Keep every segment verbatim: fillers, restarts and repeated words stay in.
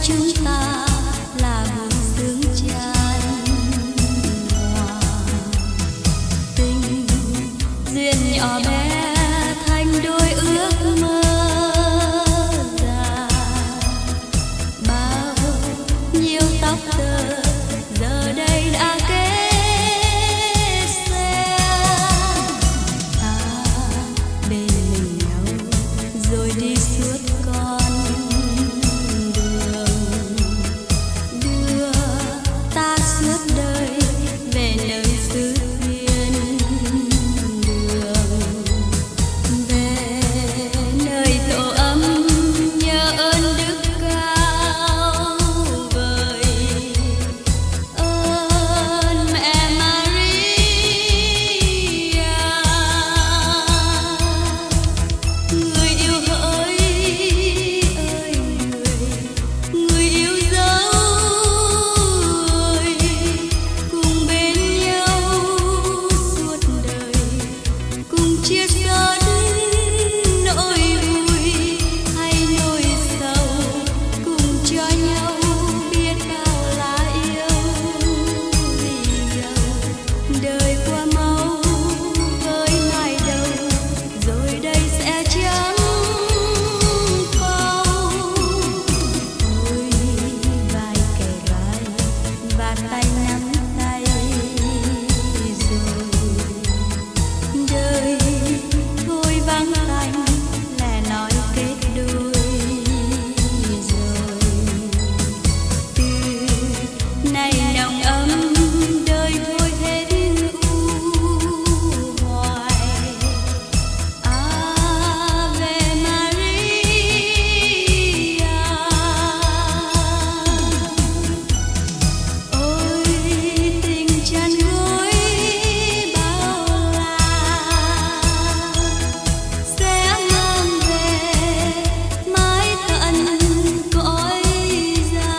chúng ta là một sướng chan hòa. Tình duyên nhỏ bé thành đôi ước mơ già. Bao nhiêu tóc tơ giờ đây đã kết xe. Ta bên mình nhau rồi đi suốt con đường, đưa ta suốt đời về nơi xứ thiên đường, về nơi tổ ấm nhớ ơn đức cao vời. Ơn mẹ Maria, người yêu hỡi ơi người, người yêu dấu ơi, cùng bên nhau suốt đời, cùng chia sẻ nỗi vui hay nỗi sầu, cùng cho nhau biết bao là yêu. Vì dẫu đời qua mau với ngày đầu, rồi đây sẽ chẳng còn. Ôi vai kề vai và tay nắm tay rồi, đời thôi vắng tanh lẻ loi kết đôi rồi. Từ nay nồng ấm đời thôi hết u hoài. Ave Maria. Ôi tình chăn gối bao la sẽ mang về mãi tận cõi già.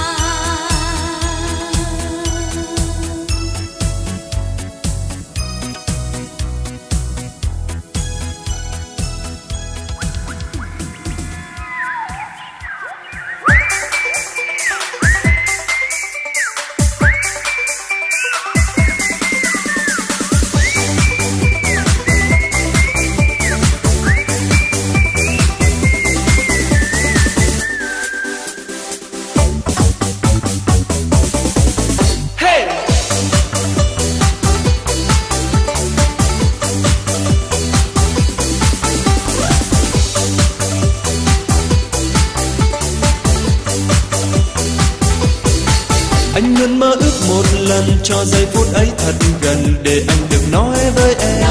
Anh luôn mơ ước một lần cho giây phút ấy thật gần, để anh được nói với em.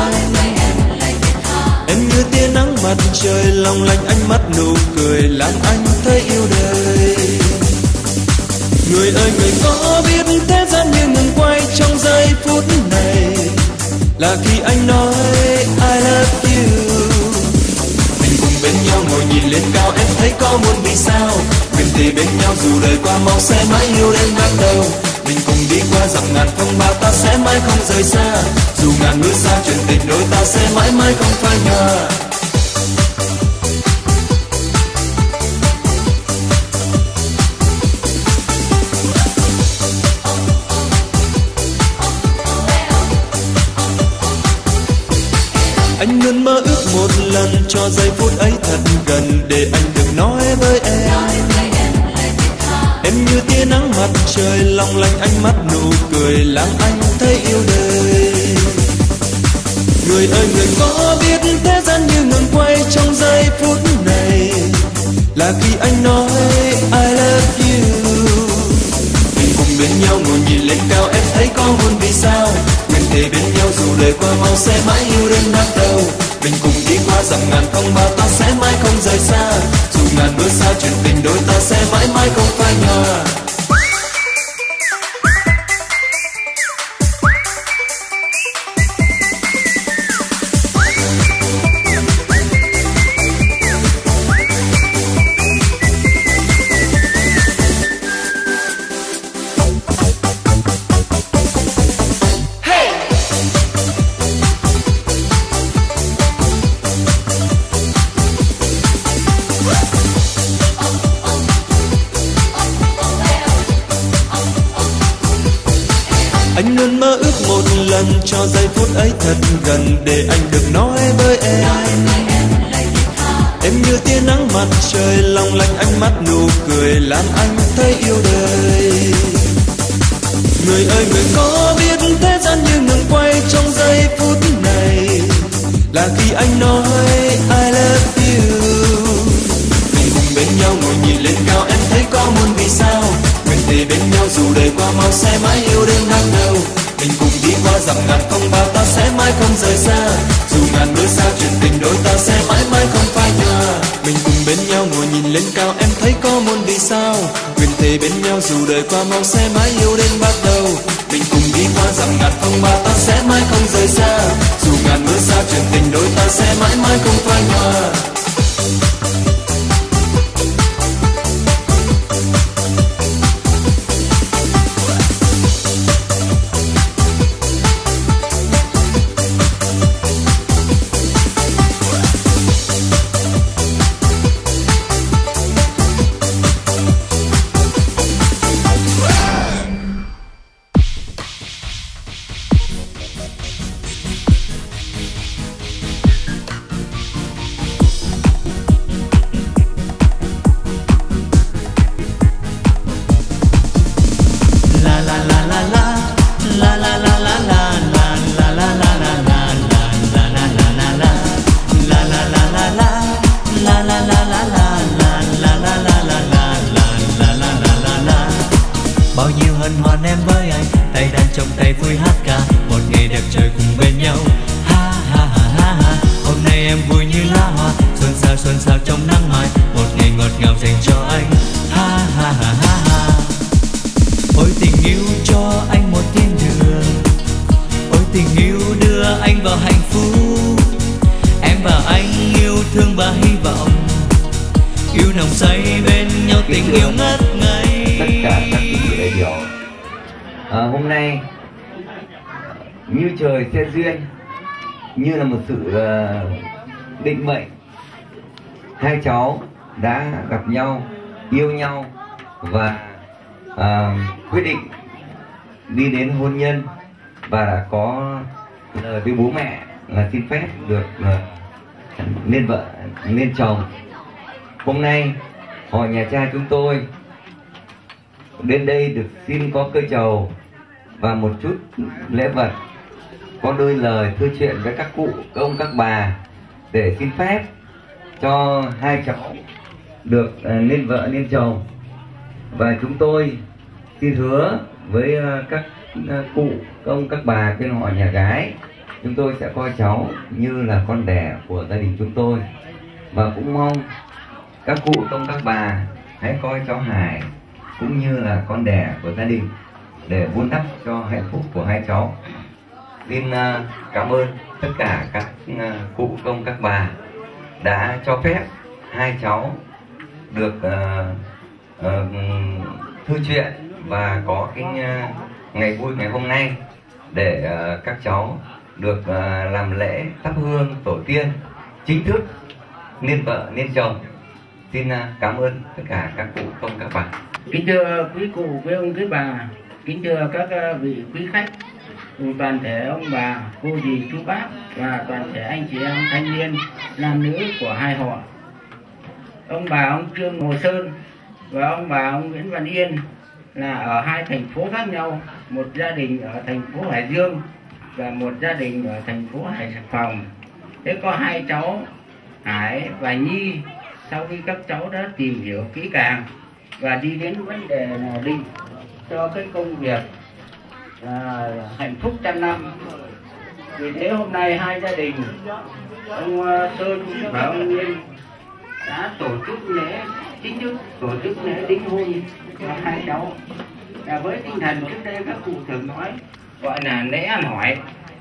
Em như tia nắng mặt trời long lanh, ánh mắt nụ cười làm anh thấy yêu đời. Người ơi người có biết thế gian như ngừng quay trong giây phút này, là khi anh nói I love you. Mình cùng bên nhau ngồi nhìn lên cao, em thấy có muốn vì sao. Quyền thì bên nhau dù đời qua mau sẽ mãi yêu đến bắt đầu. Mình cùng đi qua dặm ngàn phong ba, ta sẽ mãi không rời xa. Dù ngàn núi xa chuyện tình đôi ta sẽ mãi mãi không phai nhòa. Anh luôn mơ ước một lần cho giây phút ấy thật gần, để anh được nói với em. Em như tia nắng mặt trời long lanh, ánh mắt nụ cười làm anh thấy yêu đời. Người ơi người có biết thế gian như ngừng quay trong giây phút này, là khi anh nói I love you. Mình cùng bên nhau ngồi nhìn lên cao, em thấy có muốn vì sao. Mình thề bên nhau dù đời qua mau sẽ mãi yêu đến bắt đầu. Mình cùng đi qua dặm ngàn phong ba, ta sẽ mãi không rời xa. Dù ngàn bước xa chuyện tình đôi ta sẽ mãi mãi không phai nhòa. lần cho giây phút ấy thật gần để anh được nói với em. Em như tia nắng mặt trời long lanh, ánh mắt nụ cười làm anh thấy yêu đời. Người ơi người có biết thế gian như ngừng quay trong giây phút này là khi anh nói I love you. Mình cùng bên nhau ngồi nhìn lên cao, em thấy có muôn vì sao. Nguyện thề bên nhau dù đời qua mau sẽ mãi yêu đến bắt đầu. Mình cùng đi qua dặm ngàn không bao, ta sẽ mãi không rời xa. Dù ngàn đôi xa chuyện tình đôi ta sẽ mãi mãi không phai nhòa. Mình cùng bên nhau ngồi nhìn lên cao, em thấy có muôn vì sao. Nguyện thề bên nhau dù đời qua mau sẽ mãi yêu đến bắt đầu. Mình cùng đi qua dặm ngàn phong ba, ta sẽ mãi không rời xa. Dù ngàn mưa xa chuyện tình đôi ta sẽ mãi mãi không phai nhòa. Bao nhiêu hân hoan em với anh, tay đàn trong tay vui hát ca, một ngày đẹp trời cùng bên nhau. Ha ha ha ha ha. Hôm nay em vui như lá hoa, xuân sao xuân sao trong nắng mai, một ngày ngọt ngào dành cho anh. Ha ha ha ha ha. Ôi tình yêu cho anh một thiên đường, ôi tình yêu đưa anh vào hạnh phúc. Em và anh yêu thương và hy vọng, yêu nồng say bên nhau, tình yêu ngất ngây. Tất cả các quý vị đại biểu, à, hôm nay như trời sẽ duyên, như là một sự uh, định mệnh, hai cháu đã gặp nhau, yêu nhau và uh, quyết định đi đến hôn nhân, và đã có lời với bố mẹ là xin phép được uh, nên vợ nên chồng. Hôm nay họ nhà trai chúng tôi đến đây được xin có cây trầu và một chút lễ vật, có đôi lời thưa chuyện với các cụ, các ông, các bà để xin phép cho hai cháu được uh, nên vợ nên chồng. Và chúng tôi xin hứa với uh, các uh, cụ, các ông, các bà bên họ nhà gái, chúng tôi sẽ coi cháu như là con đẻ của gia đình chúng tôi, và cũng mong các cụ, các ông, các bà hãy coi cháu Hải cũng như là con đẻ của gia đình để vun đắp cho hạnh phúc của hai cháu. Xin uh, cảm ơn tất cả các uh, cụ, công, các bà đã cho phép hai cháu được uh, uh, thư chuyện và có cái uh, ngày vui ngày hôm nay để uh, các cháu được uh, làm lễ thắp hương tổ tiên chính thức nên vợ nên chồng. Xin uh, cảm ơn tất cả các cụ, công, các bà. Kính thưa quý cụ, quý ông, quý bà, kính thưa các vị quý khách, cùng toàn thể ông bà, cô dì, chú bác và toàn thể anh chị em thanh niên, nam nữ của hai họ. Ông bà ông Trương Hồ Sơn và ông bà ông Nguyễn Văn Yên là ở hai thành phố khác nhau, một gia đình ở thành phố Hải Dương và một gia đình ở thành phố Hải Phòng. Thế có hai cháu Hải và Nhi, sau khi các cháu đã tìm hiểu kỹ càng và đi đến vấn đề là định cho cái công việc à, hạnh phúc trăm năm, vì thế hôm nay hai gia đình ông Sơn và ông Nguyên đã tổ chức lễ chính thức, tổ chức lễ đính hôn cho hai cháu, và với tinh thần trước đây các cụ thường nói gọi là lễ ăn hỏi,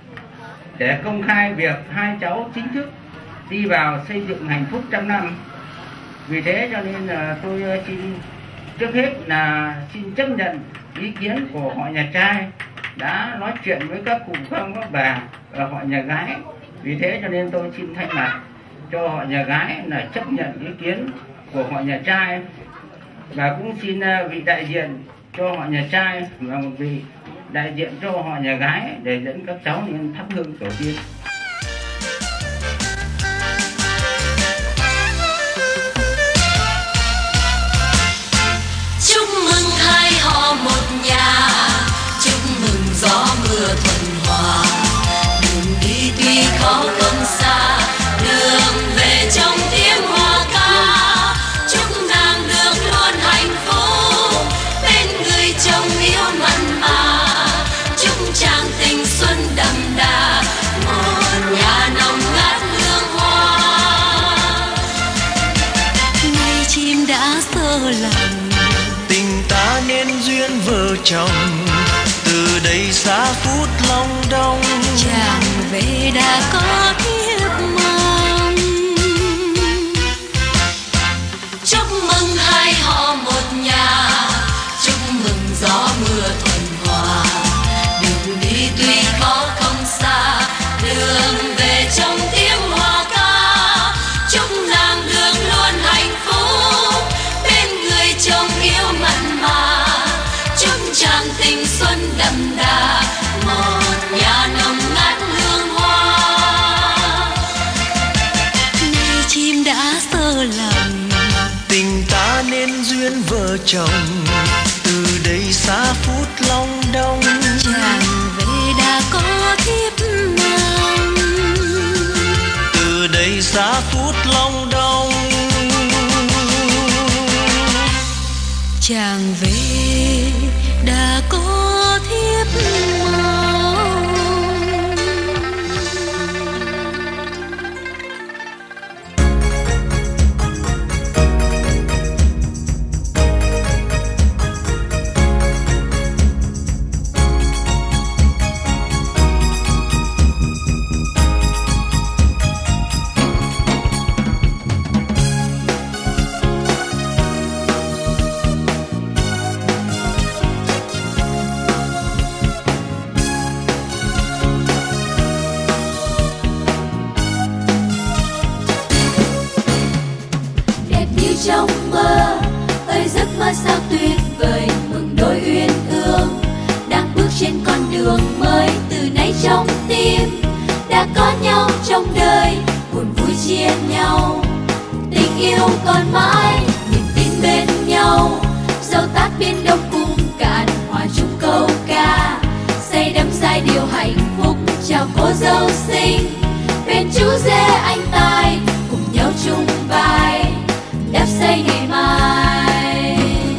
để công khai việc hai cháu chính thức đi vào xây dựng hạnh phúc trăm năm. Vì thế cho nên là tôi xin trước hết là xin chấp nhận ý kiến của họ nhà trai đã nói chuyện với các cụ, các ông, các bà và họ nhà gái. Vì thế cho nên tôi xin thay mặt cho họ nhà gái là chấp nhận ý kiến của họ nhà trai, và cũng xin vị đại diện cho họ nhà trai và một vị đại diện cho họ nhà gái để dẫn các cháu lên thắp hương tổ tiên. Chúc mừng hai họ một nhà, chúc mừng gió mưa thuận hòa. Đường đi tuy khó không xa, đường về trong tiếng hoa ca. Chúc nàng được luôn hạnh phúc bên người chồng yêu mặn mà. Chúc chàng tình xuân đậm đà, một nhà nồng ngát hương hoa. Ngày chim đã sơ lòng, tình ta nên duyên vợ chồng, từ đây xa phút long đong. chàng về đã có thiếp mong. Chúc mừng hai họ một nhà, chúc mừng gió mưa thuận hòa. Đường đi tuy khó không xa, đường về trong tiếng hoa ca. Chúc nàng được luôn hạnh phúc bên người chồng yêu mặn mà. Chúc chàng tình xuân đậm đà, một nhà nồng ngát hương hoa. Ngày chim đã sơ lòng, Tình ta nên duyên vợ chồng, từ đây xa phút long đong. chàng về đã có thiếp mong. Từ đây xa phút long đong. Chàng về đã có thiếp mong. Đẹp như trong mơ, ơi giấc mơ sao tuyệt vời. Mừng đôi uyên ương đang bước trên con đường mới. Từ nay trong tim đã có nhau trong đời, buồn vui chia nhau, tình yêu còn mãi, niềm tin bên nhau. Dẫu tát biển đông cùng cạn, hòa chung câu ca, say đắm giai điệu hạnh phúc chào cô dâu xinh. Bên chú rể anh tài cùng nhau chung vai, đắp xây ngày mai.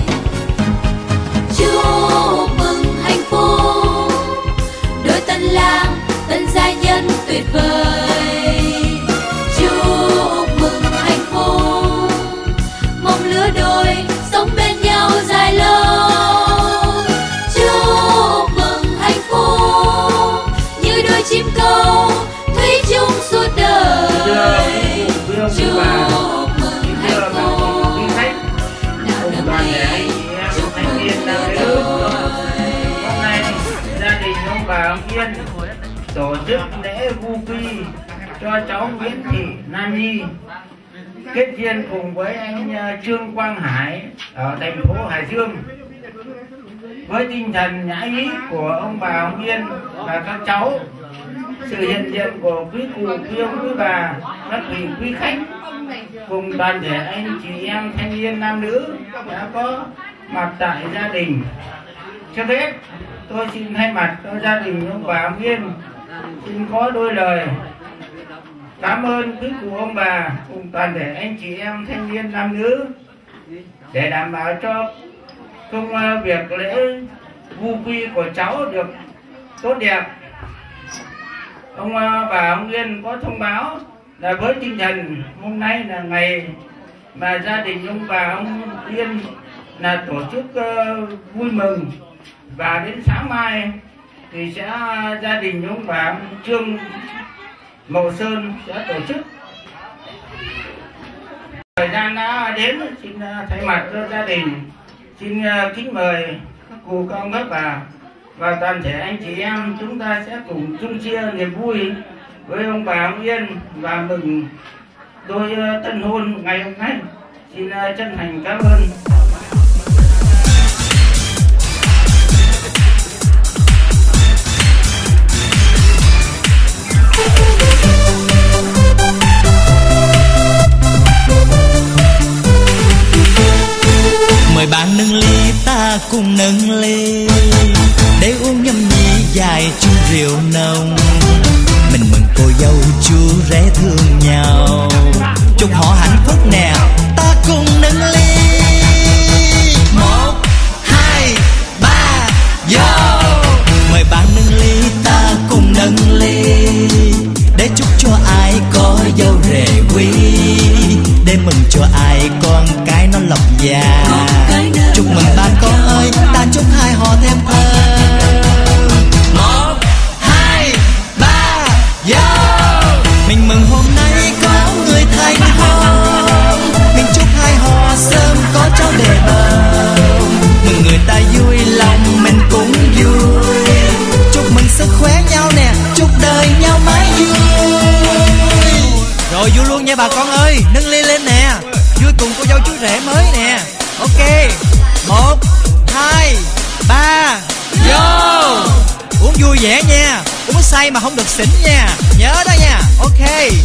Chúc mừng hạnh phúc đôi tân lang tân gia nhân tuyệt vời. Chúc mừng hạnh phúc mong lứa đôi sống bên nhau dài lâu. Chúc mừng hạnh phúc như đôi chim câu thủy chung suốt đời. Chúc mừng hạnh phúc nào năm nay chúc mừng lứa đôi. Hôm nay gia đình ông bà ông Yên tổ chức lễ vu quy cho cháu Nguyễn Thị Nan Nhi kết duyên cùng với anh uh, Trương Quang Hải ở thành phố Hải Dương. Với tinh thần nhã ý của ông bà ông Yên và các cháu, sự hiện diện của quý cụ quý ông quý bà, các vị quý khách cùng toàn thể anh chị em thanh niên nam nữ đã có mặt tại gia đình. Trước hết tôi xin thay mặt cho gia đình ông bà ông Yên xin có đôi lời cảm ơn quý cụ ông bà cùng toàn thể anh chị em thanh niên nam nữ để đảm bảo cho công việc lễ vu quy của cháu được tốt đẹp. Ông bà ông Yên có thông báo là với tinh thần hôm nay là ngày mà gia đình ông bà ông Yên là tổ chức uh, vui mừng, và đến sáng mai thì sẽ gia đình ông bà ông Trương Mậu Sơn sẽ tổ chức. Thời gian đã đến, xin thay mặt cho gia đình xin kính mời các cụ các ông các bà và toàn thể anh chị em chúng ta sẽ cùng chung chia niềm vui với ông bà ông Yên và mừng đôi tân hôn ngày hôm nay. Xin chân thành cảm ơn. Mời bạn nâng ly ta cùng nâng ly, để uống nhâm nhi dài chung rượu nồng. Mình mừng cô dâu chú rể thương nhau, chúc họ hạnh phúc nè, ta cùng nâng ly. Một, hai, ba, vô. Mời bạn nâng ly ta cùng nâng ly, để chúc cho ai có dâu rể quý, để mừng cho ai con cái nó lộc già. Chúc mừng ba con ơi, ta chúc hai họ thêm thơm. Một, hai, ba, vô. Mình mừng hôm nay có người thành hôn, mình chúc hai họ sớm có cháu để bầu. Mừng người ta vui lòng mình cũng vui, chúc mừng sức khỏe nhau nè, chúc đời nhau mãi vui. Rồi vui luôn nha bà con ơi, nâng ly lên nè, vui cùng cô dâu chú rể mới nè. Ok, một, hai, ba, vô. Uống vui vẻ nha, uống say mà không được xỉn nha, nhớ đó nha. Ok.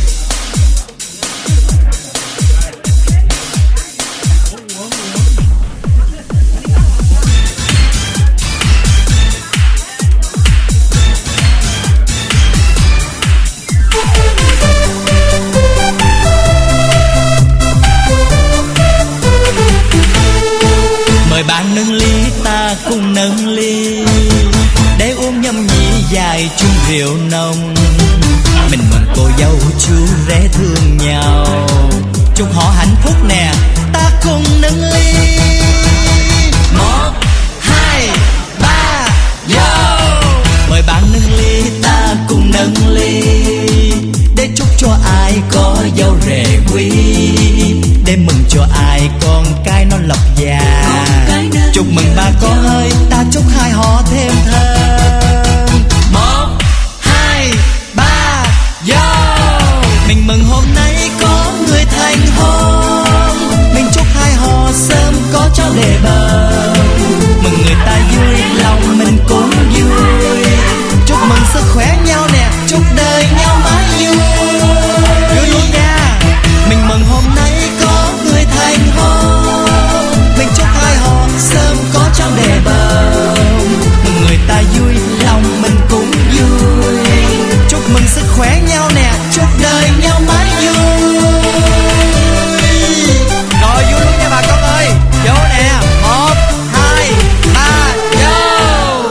Mời bạn nâng ly ta cùng nâng ly, để uống nhâm nhi dài chung rượu nồng. Mình mừng cô dâu chú rể thương nhau, chúc họ hạnh phúc nè, ta cùng nâng ly. Một, hai, ba, vô. Mời bạn nâng ly ta cùng nâng ly, để chúc cho ai có dâu rể quý, để mừng cho ai con cái nó lộc già. Chúc mừng ba con ơi, ta chúc hai họ thêm thơm. Một, hai, ba, vô. Mình mừng hôm nay có người thành hôn, mình chúc hai họ sớm có cháu để bầu. Mừng người ta vui lòng mình cũng vui, chúc mừng sức khỏe nhau nè, chúc đời nhau mãi vui. Vui luôn nha. Mình mừng hôm nay có người thành hôn, mình chúc hai họ sớm có cháu để bầu. Mừng người ta vui lòng mình cũng vui, chúc mừng sức khỏe nhau nè, chúc đời nhau mãi vui. Rồi vui luôn nha bà con ơi, vô nè. Một, hai, ba, vô.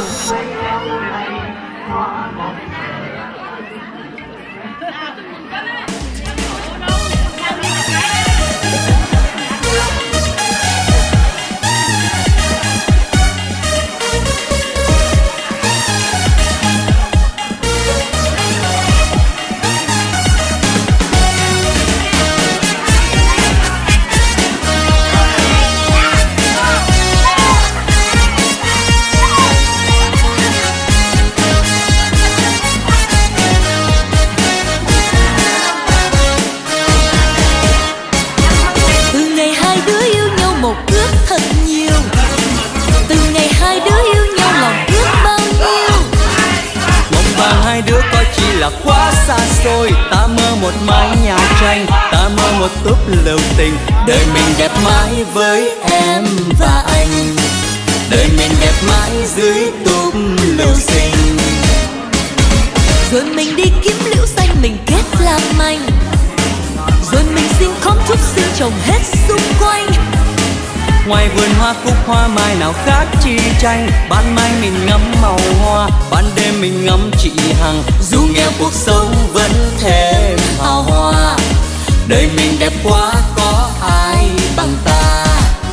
Là quá xa xôi, ta mơ một mái nhà tranh, ta mơ một túp lều tình. Đời mình đẹp mãi với em và anh, đời mình đẹp mãi dưới túp lều xinh. Rồi mình đi kiếm liễu xanh mình kết làm manh, rồi mình xin khóm trúc xin trồng hết xung quanh. Ngoài vườn hoa cúc hoa mai nào khác chi tranh, ban mai mình ngắm màu hoa, ban đêm mình ngắm chị Hằng. Dù nghèo cuộc sống vẫn thêm hào hoa, đời mình đẹp quá có ai bằng ta.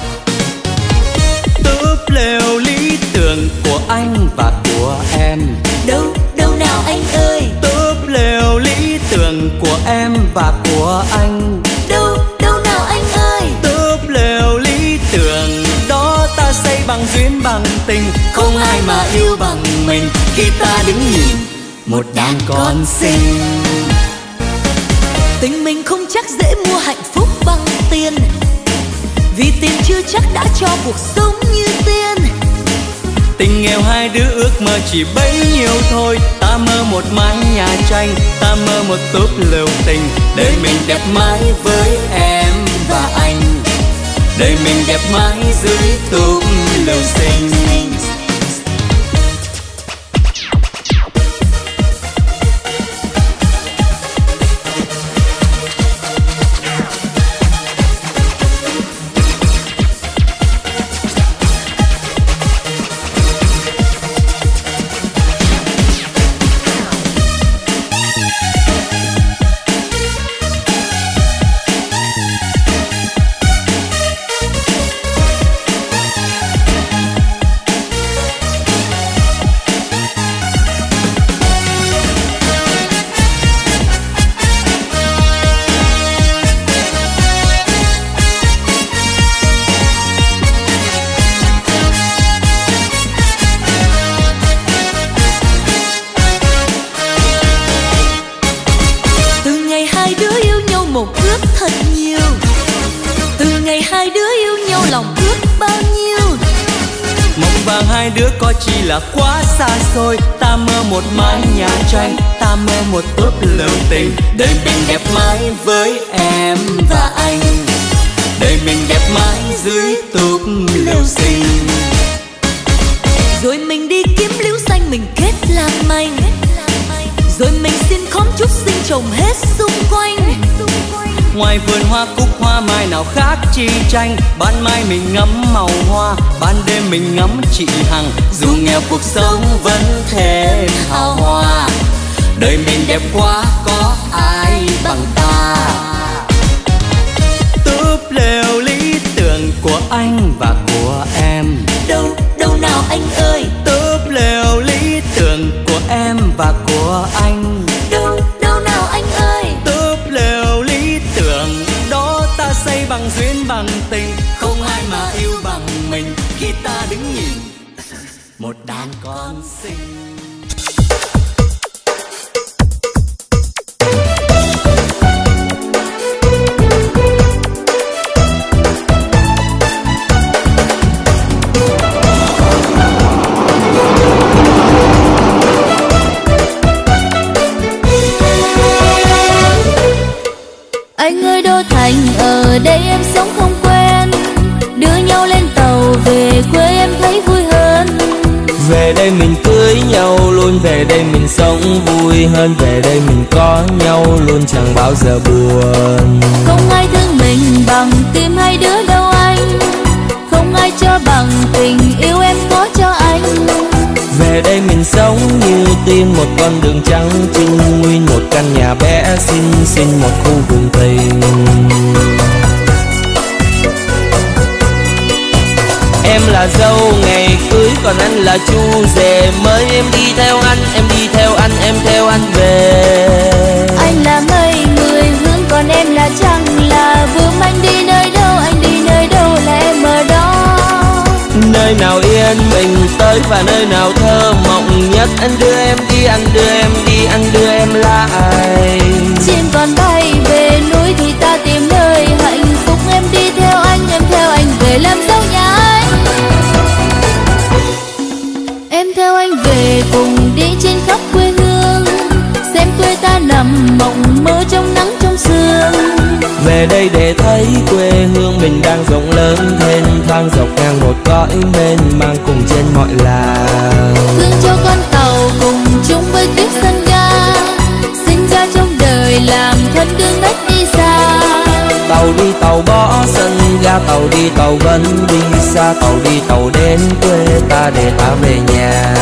Túp lều lý tưởng của anh và của em, Đâu, đâu nào anh ơi. Túp lều lý tưởng của em và của anh, Đâu, đâu nào anh ơi. Túp lều lý tưởng đó ta xây bằng duyên bằng tình, không ai mà yêu bằng mình khi ta đứng nhìn một đàn con xinh. Tình mình không chắc dễ mua hạnh phúc bằng tiền, vì tiền chưa chắc đã cho cuộc sống như tiên. Tình nghèo hai đứa ước mơ chỉ bấy nhiêu thôi, ta mơ một mái nhà tranh, ta mơ một túp lều tình. Đời mình đẹp mãi với em và anh, đời mình đẹp mãi dưới túp lều xinh. Hai đứa có chi là quá xa xôi. Ta mơ một mái nhà tranh, ta mơ một túp lều tình. Đời mình đẹp mãi với em và anh, đời mình đẹp mãi dưới túp lều xinh. Rồi mình đi kiếm liễu xanh mình kết làm manh, rồi mình xin khóm trúc xinh trồng hết xung quanh. Ngoài vườn hoa cúc hoa mai nào khác chi tranh. Ban mai mình ngắm màu hoa, ban đêm mình ngắm chị Hằng. Dù nghèo cuộc sống vẫn thế hào hoa, đời mình đẹp quá có ai bằng ta. Túp lều lý tưởng của anh và của em. Đâu, đâu nào anh ơi. Túp lều lý tưởng của em và của anh. Đâu, đâu nào anh ơi. Túp lều lý tưởng đó ta xây bằng duyên bằng tình. Không ai mà yêu bằng mình khi ta đứng nhìn một đàn con xinh. Anh ơi Đô Thành, ở đây em sống không quen. Đưa nhau lên tàu về quê em thấy vui hơn. Về đây mình cưới nhau luôn, về đây mình sống vui hơn. Về đây mình có nhau luôn chẳng bao giờ buồn. Không ai thương mình bằng tim hai đứa đâu anh. Không ai cho bằng tình yêu em có cho anh. Về đây mình sống như tìm một con đường trắng trinh. Nguyên một căn nhà bé xinh xinh, một khu vườn tình. Em là dâu ngày cưới còn anh là chú rể. Mới em đi theo anh, em đi theo anh, em theo anh về. Anh là mây mười hướng còn em là trăng là bướm. Anh đi nơi đâu, anh đi nơi đâu là em ở đó. Nơi nào yên mình tới và nơi nào thơ mộng nhất. Anh đưa em đi, anh đưa em đi, anh đưa em lại. Chim còn bay về núi thì ta tìm nơi hạnh phúc. Em đi theo anh, em theo anh về làm dâu nhà anh. Em theo anh về cùng đi trên khắp quê hương. Xem quê ta nằm mộng mơ trong nắng trong sương. Về đây để thấy quê hương mình đang rộng lớn. Thênh thang dọc ngang một cõi mênh mang cùng trên mọi làng. Thương cho con tàu cùng chung với kiếp sân ga. Sinh ra trong đời làm thân đương nách đi xa. Tàu đi tàu bỏ sân ga, tàu đi tàu vẫn đi xa. Tàu đi tàu đến quê ta để ta về nhà.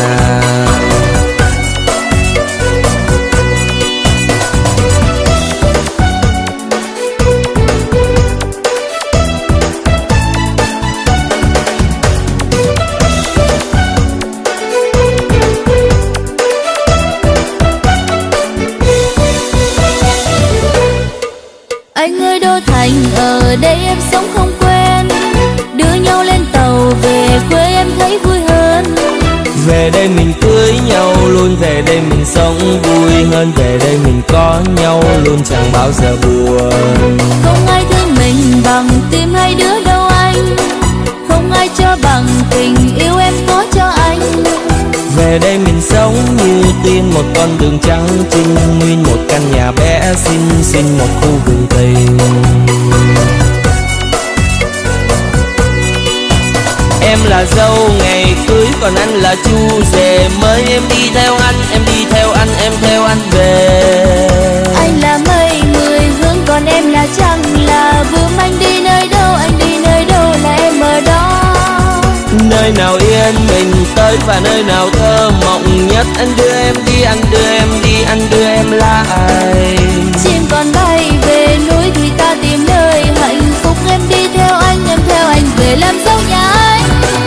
Anh ơi Đô Thành, ở đây em sống không quen. Đưa nhau lên tàu về quê em thấy vui hơn. Về đây mình cưới nhau luôn, về đây mình sống vui hơn. Về đây mình có nhau luôn chẳng bao giờ buồn. Không ai thương mình bằng tim hai đứa đâu anh. Không ai cho bằng tình yêu em có cho anh. Về đây mình sống như tiên một con đường trắng trinh. Nguyên một căn nhà bé xinh xinh, một khu vườn tình. em là dâu, ngày cưới còn anh là chu rể. Mới em đi theo anh, em đi theo anh, em theo anh về. Anh là mây mười hướng, còn em là trăng là bướm. Anh đi nơi đâu, anh đi nơi đâu là em ở đó. Nơi nào yên mình tới và nơi nào thơ mộng nhất. Anh đưa em đi, anh đưa em đi, anh đưa em lại. Chim còn bay về núi thì ta tìm nơi hạnh phúc. Em đi theo anh, em theo anh về làm dâu nhà anh.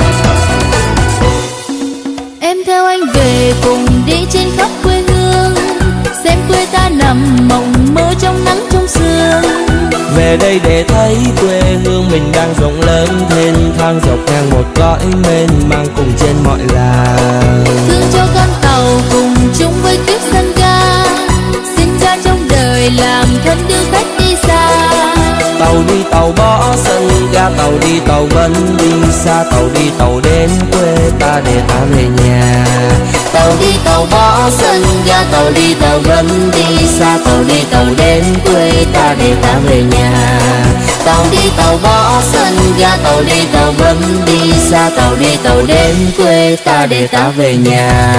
Em theo anh về cùng đi trên khắp quê hương, xem quê ta nằm mộng mơ trong nắng trong sương. Về đây để thấy quê hương mình đang rộng lớn thênh thang, dọc ngang một cõi mênh mang cùng trên mọi làng. Thương cho con tàu cùng chung với kiếp dân ca, sinh ra trong đời làm thân đưa khách đi xa. Tàu đi tàu bỏ sân ga, tàu đi tàu vẫn đi xa. Tàu đi tàu đến quê ta để ta về nhà. Tàu đi tàu bỏ sân ga, tàu đi tàu vẫn đi xa. Tàu đi tàu đến quê ta để ta về nhà. Tàu đi tàu bỏ sân ga, tàu đi tàu vẫn đi xa. Tàu đi tàu đến quê ta để ta về nhà.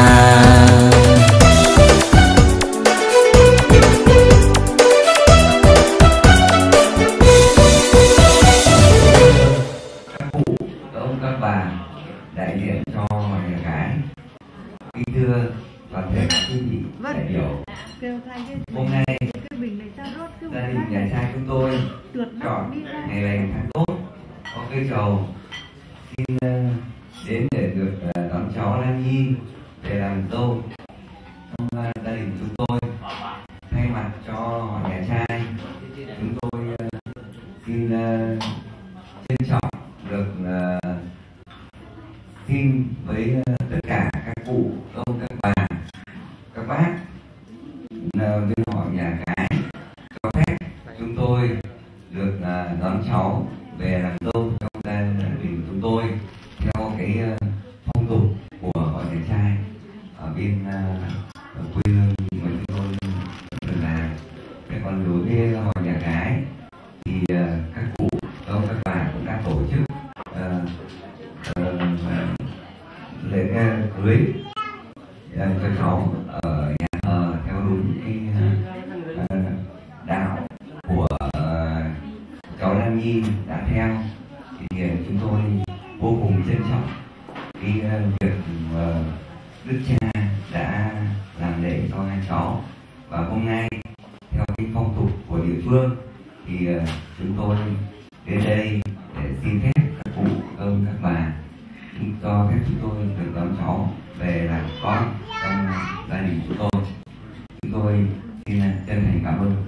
Các bà đại diện cho nhà gái, kính thưa toàn thể các quý vị đại biểu, hôm nay gia đình nhà trai chúng tôi chọn ngày lành tháng tốt có cây trầu, xin đến để được đón cháu Lan Nhi về làm dâu trong gia đình chúng tôi. Thay mặt cho họ nhà trai, chúng tôi xin trân trọng được uh, xin với uh, tất cả các cụ, ông, các bà, các bác uh, bên họ nhà gái cho phép chúng tôi được uh, đón cháu về làm dâu trong gia đình chúng tôi theo cái uh, phong tục của họ nhà trai ở bên uh, quê hương mà chúng tôi được làm. Thế còn đối với họ nhà gái thì uh, các cụ, ông, các bà cũng đã tổ chức uh, uh, lễ cưới uh, cho cháu ở nhà thờ theo đúng cái uh, đạo của uh, cháu Lan Nhi đã theo. Thì uh, chúng tôi vô cùng trân trọng cái uh, việc uh, đức cha đã làm lễ cho hai cháu. Và hôm nay theo cái phong tục của địa phương thì uh, chúng tôi đến đây để xin phép các cụ, ông, các bà cho phép chúng tôi được đón cháu về làm con trong gia đình chúng tôi. Chúng tôi xin chân thành cảm ơn.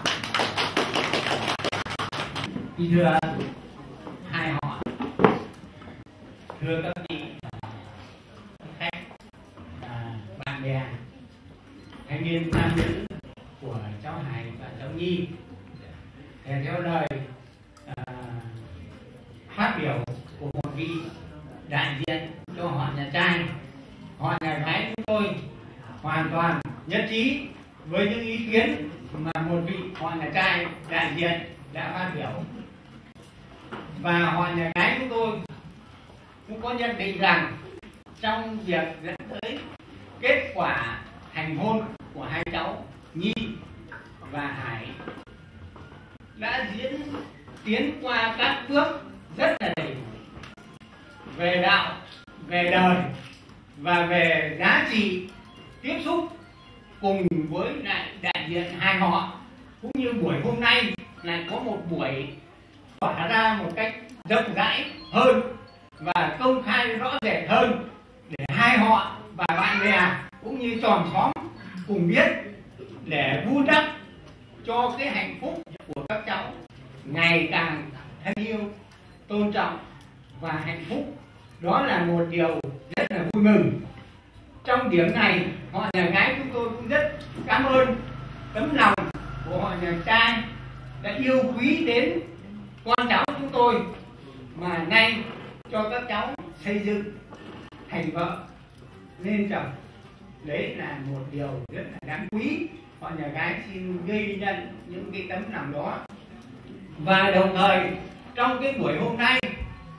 Thưa hai họ, thưa các chị khách, bạn bè, thanh niên nam nữ của cháu Hải và cháu Nhi, để theo lời à, phát biểu của một vị đại diện cho họ nhà trai, họ nhà gái chúng tôi hoàn toàn nhất trí với những ý kiến mà một vị họ nhà trai đại diện đã phát biểu. Và họ nhà gái chúng tôi cũng có nhận định rằng trong việc dẫn tới kết quả thành hôn của hai cháu Nhi và Hải đã diễn tiến qua các bước rất là đầy đủ về đạo, về đời và về giá trị tiếp xúc cùng với lại đại diện hai họ. Cũng như buổi hôm nay lại có một buổi tỏa ra một cách rộng rãi hơn và công khai rõ rệt hơn để hai họ và bạn bè cũng như chòm xóm cùng biết, để vun đắp cho cái hạnh phúc của các cháu ngày càng thân yêu, tôn trọng và hạnh phúc. Đó là một điều rất là vui mừng. Trong điểm này, họ nhà gái chúng tôi cũng rất cảm ơn tấm lòng của họ nhà trai đã yêu quý đến con cháu chúng tôi, mà nay cho các cháu xây dựng thành vợ nên chồng. Đấy là một điều rất là đáng quý. Họ nhà gái xin ghi nhận những cái tấm lòng đó. Và đồng thời trong cái buổi hôm nay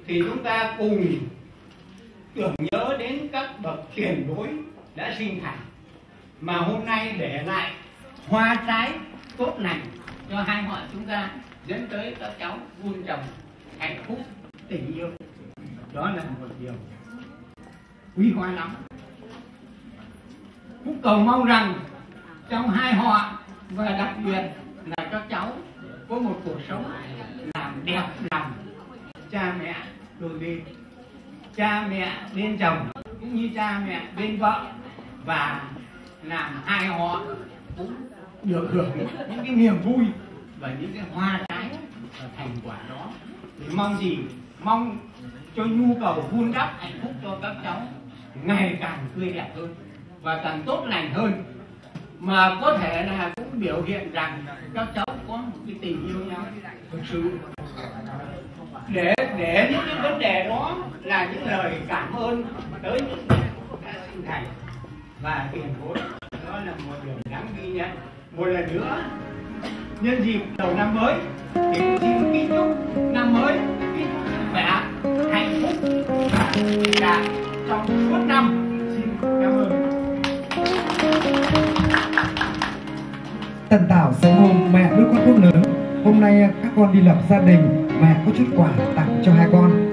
thì chúng ta cùng tưởng nhớ đến các bậc tiền bối đã sinh thành, mà hôm nay để lại hoa trái tốt lành cho hai họ chúng ta, dẫn tới các cháu vun trồng hạnh phúc tình yêu. Đó là một điều quý hóa lắm. Cũng cầu mong rằng trong hai họ và đặc biệt là các cháu có một cuộc sống làm đẹp lòng cha mẹ đôi bên, cha mẹ bên chồng cũng như cha mẹ bên vợ, và làm hai họ cũng được hưởng những cái niềm vui và những cái hoa trái và thành quả đó. Thì mong gì? Mong cho nhu cầu vun đắp hạnh phúc cho các cháu ngày càng tươi đẹp hơn và càng tốt lành hơn, mà có thể là cũng biểu hiện rằng các cháu có một cái tình yêu nhau thực sự. Để để những cái vấn đề đó là những lời cảm ơn tới những đã sinh thành và tiền bối, đó là một điều đáng ghi nhận. Một lần nữa, nhân dịp đầu năm mới thì cũng xin kính chúc năm mới kính chúc sức khỏe, hạnh phúc và tình cảm trong suốt năm. Xin cảm ơn. Tần Tảo sẽ hôm mẹ nuôi con khôn lớn. Hôm nay các con đi lập gia đình, mẹ có chút quà tặng cho hai con.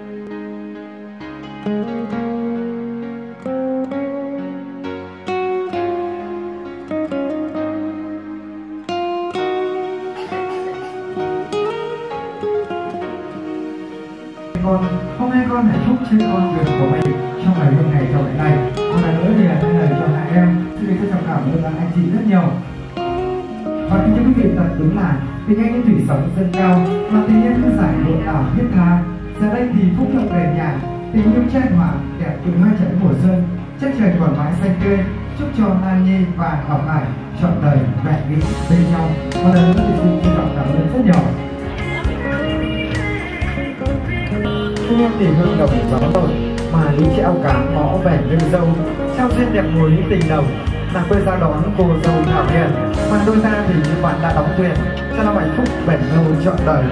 Con, hôm nay con hạnh phúc trên con đường của mình trong ngày hôm nay trọng đại này. Một lần nữa thì là thay lời cho hai em xin được trân trọng cảm ơn anh chị rất nhiều. Và kính thưa quý vị, thật đúng là tình anh như thủy sống dâng cao, mà tình nhân cứ giải lộn ảo thiết tha. Giờ đây thì phúc lộc về nhà, tình yêu chen hòa đẹp từ hai trái mùa xuân, chất trời còn mãi xanh tươi. Chúc cho Lan Nhi và Ngọc Hải trọn đời vẹn vị bên nhau. Một lần nữa thì xin trân trọng cảm ơn rất nhiều. Thương em tìm hương đồng gió nổi, mà lý treo cả ngõ vẻ rêu dâu, trao duyên đẹp ngồi những tình đồng. Nàng quê ra đón cô dâu Thảo Hiền, mà đôi ta thì như bạn đã đóng thuyền, cho nó hạnh phúc bền lâu trọn đời.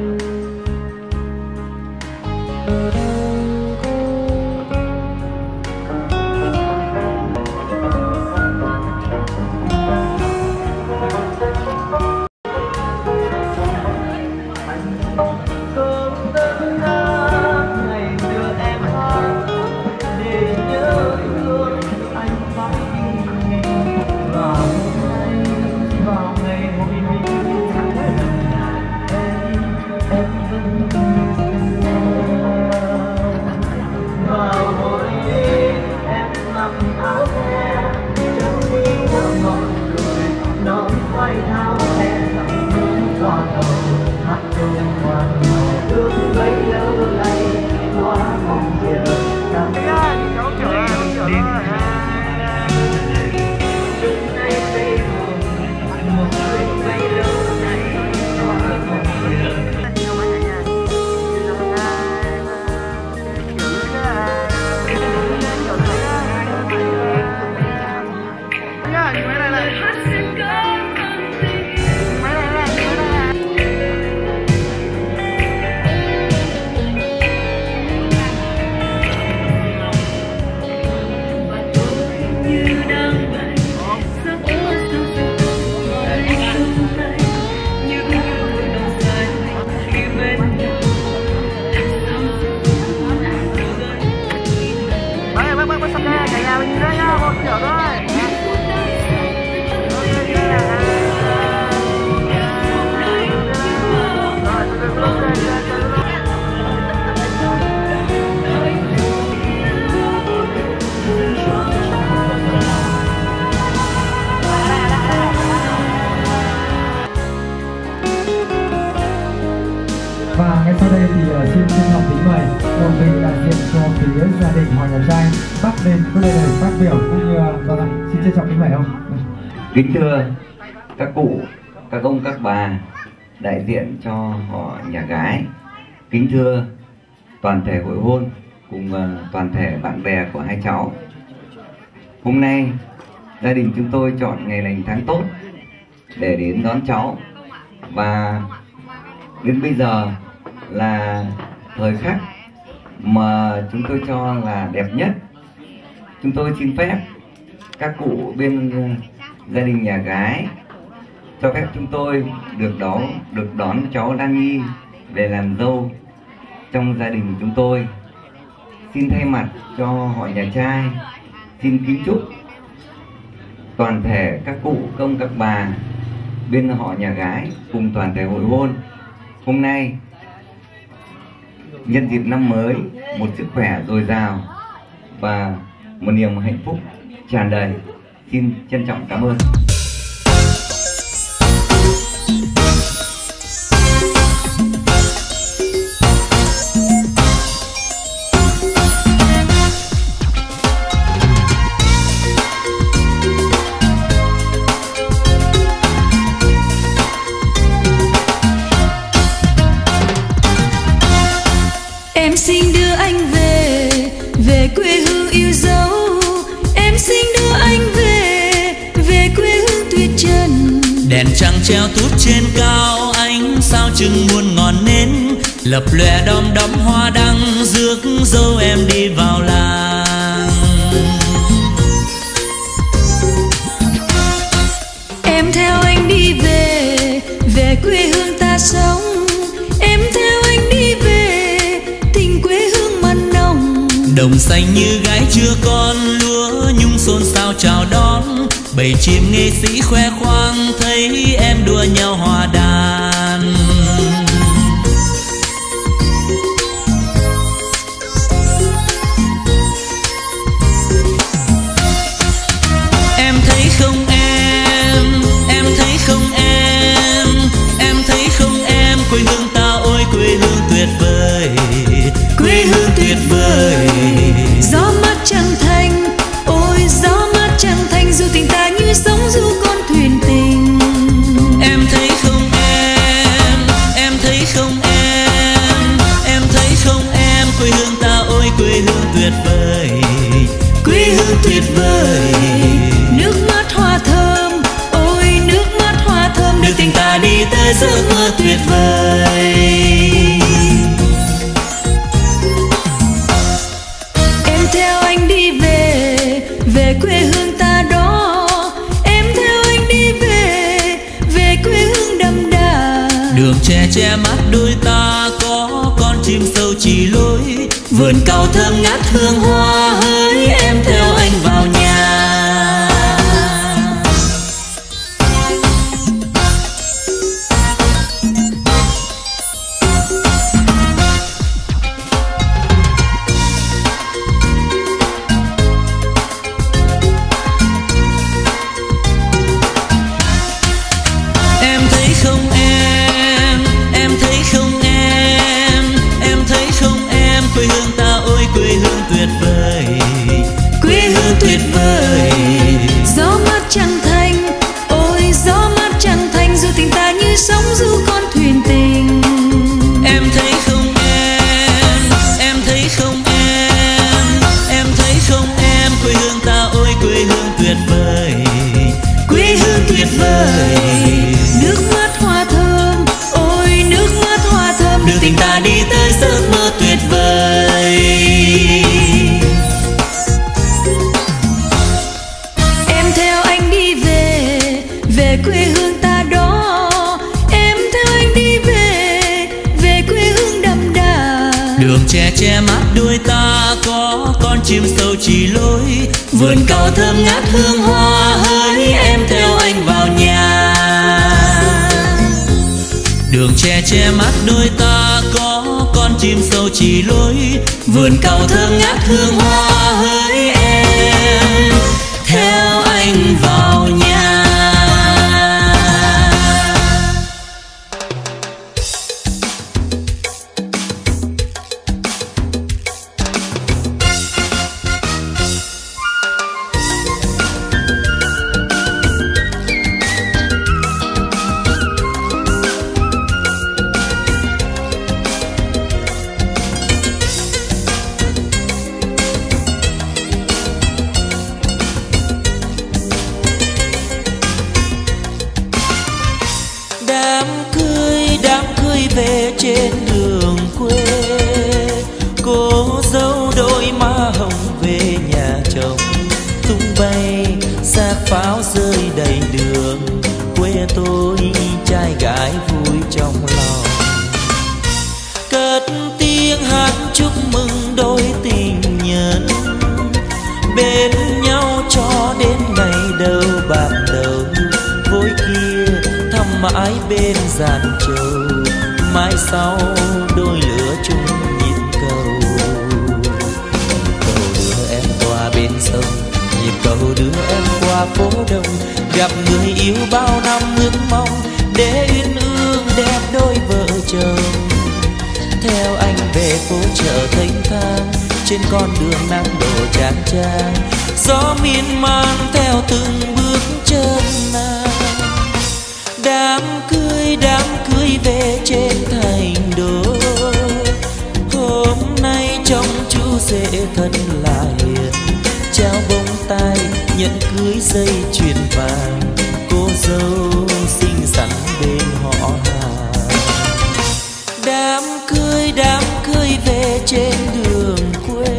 Và ngay sau đây thì uh, xin trân trọng kính mời một vị đại diện cho phía gia đình Hoàng Ngọc Trai bắt lên có lời này phát biểu cũng như uh, vâng, xin trân trọng kính mời ông. Kính thưa các cụ, các ông, các bà, đại diện cho họ nhà gái, kính thưa toàn thể hội hôn cùng uh, toàn thể bạn bè của hai cháu. Hôm nay gia đình chúng tôi chọn ngày lành tháng tốt để đến đón cháu, và đến bây giờ là thời khắc mà chúng tôi cho là đẹp nhất. Chúng tôi xin phép các cụ bên gia đình nhà gái cho phép chúng tôi được đón được đón cháu Lan Nhi về làm dâu trong gia đình chúng tôi. Xin thay mặt cho họ nhà trai xin kính chúc toàn thể các cụ công các bà bên họ nhà gái cùng toàn thể hội hôn hôm nay nhân dịp năm mới một sức khỏe dồi dào và một niềm hạnh phúc tràn đầy. Xin trân trọng cảm ơn. Em xin đưa anh về, về quê hương yêu dấu. Em xin đưa anh về, về quê hương tuyệt trần. Đèn trăng treo tút trên cao, ánh sao chừng muôn ngọn nến, lập lòe đom đóm hoa đăng, rước dâu em đi vào làng. Em theo anh đi về, về quê hương ta sống. Em theo anh đi về, tình quê hương mặn nồng. Đồng xanh như gái chưa con, lúa nhung xôn xao chào đón. Bầy chim nghệ sĩ khoe khoang, thấy em đua nhau hòa đàn. Em thấy không em, em thấy không em, em thấy không em, quê hương ta ôi quê hương tuyệt vời, quê hương tuyệt vời. Gió mát trăng thanh, ôi gió mát trăng thanh, dù tình ta như sóng du con thuyền tình. Em thấy không em, em thấy không em, em thấy không em, quê hương ta ôi quê hương tuyệt vời, quê hương tuyệt vời. Nước mắt hoa thơm, ôi nước mắt hoa thơm, Đưa tình ta đi tới giấc mơ tuyệt vời. Em theo anh đi về, về quê hương ta đó. Em theo anh đi về, về quê hương đậm đà. Đường tre che mắt đôi ta, có con chim sâu chỉ lối. Vườn cau thơm ngát hương hoa, hỡi em theo anh vào nhà. Em thấy không em, em thấy không em, em thấy không em, quê hương ta ôi quê hương tuyệt vời, quê hương tuyệt vời. Gió mát trăng thanh, ôi gió mát trăng thanh, dù tình ta như sóng du con thuyền tình. Em thấy không em, em thấy không em, em thấy không em, quê hương ta ôi quê hương tuyệt vời, quê hương tuyệt vời. Nước mắt hoa thơm, ôi nước mắt hoa thơm, Đưa tình ta đi tới giấc mơ tuyệt vời. Em theo anh đi về, về quê hương ta đó. Em theo anh đi về, về quê hương đậm đà. Đường tre che mắt đôi ta, có con chim sâu chỉ lối. Vườn cau thơm ngát hương hoa, hỡi em theo anh vào nhà. Đường tre che mắt đôi ta, có con chim sâu chỉ lối. Vườn cau thơm ngát hương hoa, hỡi em theo anh vào nhà. pháo rơi đầy đường, quê tôi trai gái vui trong lòng. Cất tiếng hát chúc mừng đôi tình nhân, bên nhau cho đến ngày đầu bạc đầu. Vối kia thăm mãi bên giàn trầu, mai sau đôi lửa chung nhịp cầu. Cầu đưa em qua bên sông, nhịp cầu đưa em qua phố đông. Gặp người yêu bao năm ước mong, để uyên ương đẹp đôi vợ chồng. Theo anh về phố chợ thênh thang, trên con đường nắng đổ chang chang. Gió miên man theo từng bước chân nàng. Đám cưới đám cưới về trên thành đô, hôm nay trông chú rể thật là hiền. Trao bông tai nhận cưới dây chuyền vàng, cô dâu xinh xắn bên họ hàng. Đám cưới đám cưới về trên đường quê,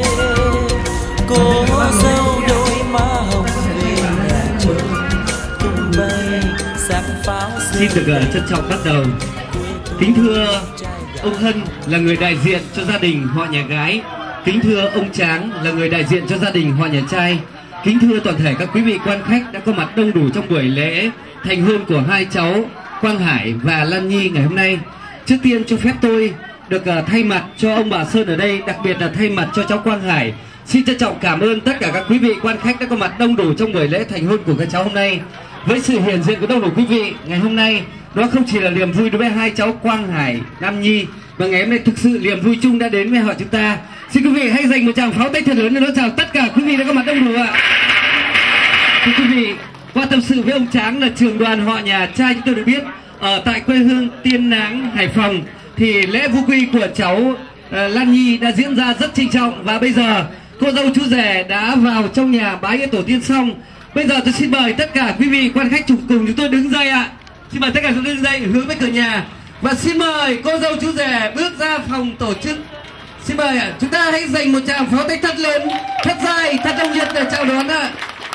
cô dâu đôi má hồng bên nhà chồng tung bay sáng pháo. Xin được uh, trân trọng bắt đầu. Kính thưa ông Hân là người đại diện cho gia đình họ nhà gái. Kính thưa ông Tráng là người đại diện cho gia đình họ nhà trai. Kính thưa toàn thể các quý vị quan khách đã có mặt đông đủ trong buổi lễ thành hôn của hai cháu Quang Hải và Lan Nhi ngày hôm nay. Trước tiên cho phép tôi được uh, thay mặt cho ông bà Sơn ở đây, đặc biệt là thay mặt cho cháu Quang Hải, xin trân trọng cảm ơn tất cả các quý vị quan khách đã có mặt đông đủ trong buổi lễ thành hôn của các cháu hôm nay. Với sự hiện diện của đông đủ quý vị ngày hôm nay, đó không chỉ là niềm vui đối với hai cháu Quang Hải, Nam Nhi, mà ngày hôm nay thực sự niềm vui chung đã đến với họ chúng ta. Xin quý vị hãy dành một tràng pháo tay thật lớn để đón chào tất cả quý vị đã có mặt đông đủ ạ. Thưa quý vị, qua tâm sự với ông Tráng là trưởng đoàn họ nhà trai, chúng tôi được biết ở tại quê hương Tiên Áng, Hải Phòng thì lễ vu quy của cháu uh, Lan Nhi đã diễn ra rất trinh trọng, và bây giờ cô dâu chú rể đã vào trong nhà bái yết tổ tiên xong. Bây giờ tôi xin mời tất cả quý vị quan khách chụp cùng chúng tôi đứng dậy ạ. Xin mời tất cả chúng tôi đứng dậy hướng với cửa nhà, và xin mời cô dâu chú rể bước ra phòng tổ chức. Xin mời ạ, chúng ta hãy dành một tràng pháo tay thật lớn, thật dài, thật nồng nhiệt để chào đón ạ.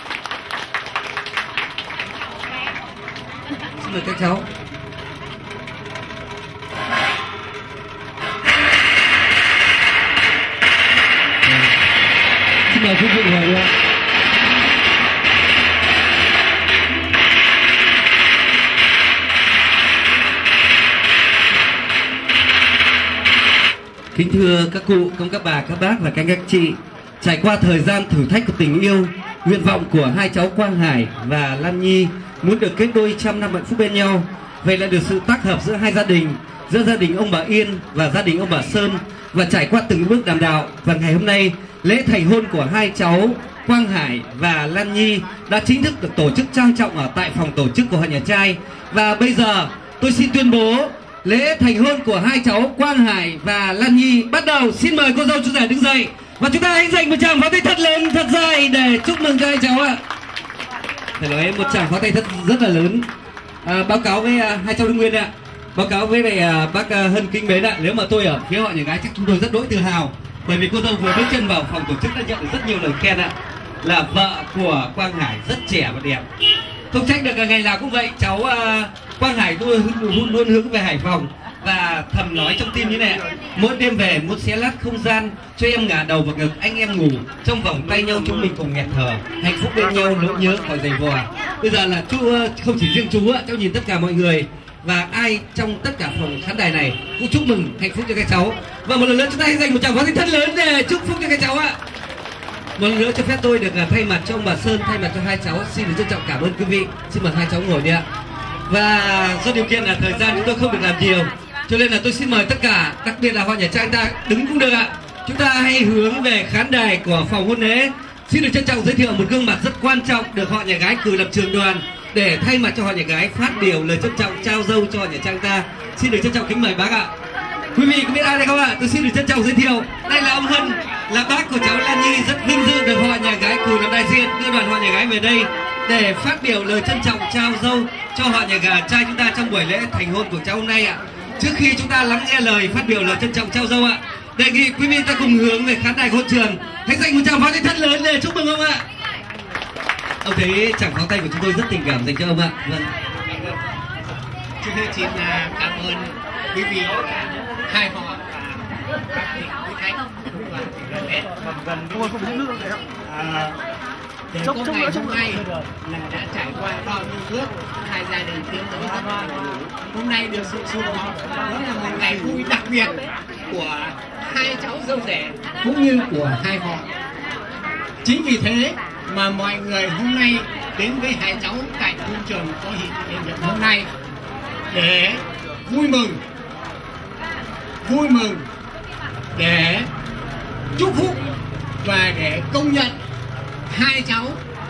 Xin mời các cháu. Xin mời quý vị ngồi ạ. Kính thưa các cụ, công các bà, các bác và các anh chị, trải qua thời gian thử thách của tình yêu, nguyện vọng của hai cháu Quang Hải và Lan Nhi muốn được kết đôi trăm năm hạnh phúc bên nhau. Vậy là được sự tác hợp giữa hai gia đình, giữa gia đình ông bà Yên và gia đình ông bà Sơn, và trải qua từng bước đàm đạo, và ngày hôm nay lễ thành hôn của hai cháu Quang Hải và Lan Nhi đã chính thức được tổ chức trang trọng ở tại phòng tổ chức của họ nhà trai. Và bây giờ tôi xin tuyên bố lễ thành hôn của hai cháu Quang Hải và Lan Nhi bắt đầu. Xin mời cô dâu chú rể đứng dậy, và chúng ta hãy dành một tràng pháo tay thật lớn, thật dài để chúc mừng cho hai cháu ạ. Phải nói một tràng pháo tay thật rất là lớn. À, báo cáo với uh, hai cháu đứng nguyên ạ. Báo cáo với lại uh, bác uh, Hân kính mến ạ. Nếu mà tôi ở phía họ nhà gái chắc chúng tôi rất đỗi tự hào, bởi vì cô dâu vừa bước chân vào phòng tổ chức đã nhận được rất nhiều lời khen ạ. Là vợ của Quang Hải rất trẻ và đẹp. Không trách được, ngày nào cũng vậy. Cháu uh, Quang Hải luôn, luôn luôn hướng về Hải Phòng, và thầm nói trong tim như này: mỗi đêm về muốn xé lát không gian cho em ngả đầu vào ngực anh em ngủ, trong vòng tay nhau chúng mình cùng nghẹt thở, hạnh phúc bên nhau nỗi nhớ khỏi giày vò. Bây giờ là chú, không chỉ riêng chú ạ, cháu nhìn tất cả mọi người và ai trong tất cả phòng khán đài này cũng chúc mừng hạnh phúc cho các cháu. Và một lần nữa chúng ta hãy dành một tràng pháo tay thật lớn để chúc phúc cho các cháu ạ. Một lần nữa cho phép tôi được thay mặt cho ông bà Sơn, thay mặt cho hai cháu xin được trân trọng cảm ơn quý vị. Xin mời hai cháu ngồi đi ạ. Và do điều kiện là thời gian chúng tôi không được làm nhiều, cho nên là tôi xin mời tất cả, đặc biệt là họ nhà trai ta đứng cũng được ạ. Chúng ta hãy hướng về khán đài của phòng hôn lễ. Xin được trân trọng giới thiệu một gương mặt rất quan trọng được họ nhà gái cử làm trường đoàn để thay mặt cho họ nhà gái phát biểu lời trân trọng trao dâu cho họ nhà trai ta. Xin được trân trọng kính mời bác ạ. Quý vị có biết ai đây không ạ? Tôi xin được trân trọng giới thiệu, đây là ông Hân, là bác của cháu Lan Nhi, rất vinh dự được họ nhà gái cử làm đại diện đưa đoàn họ nhà gái về đây để phát biểu lời trân trọng trao dâu cho họ nhà gái trai chúng ta trong buổi lễ thành hôn của cháu hôm nay ạ. Trước khi chúng ta lắng nghe lời phát biểu lời trân trọng trao dâu ạ, đề nghị quý vị ta cùng hướng về khán đài hôn trường, hãy dành một tràng pháo tay thật lớn để chúc mừng ông ạ. Ông thấy chàng pháo tay của chúng tôi rất tình cảm dành cho ông ạ. Vâng. Trước hết xin cảm ơn quý vị hai họ và các vị quý khách đoàn thị Gần à, để có ngày hôm nay là đã trải qua bao nhiêu bước hai gia đình tiến tới rất là đủ. Hôm nay được sự sum họp đó là một ngày vui đặc biệt của hai cháu dâu rể cũng như của hai họ. Chính vì thế mà mọi người hôm nay đến với hai cháu tại công trường có hiện hiện hôm nay để vui mừng vui mừng để chúc phúc và để công nhận hai cháu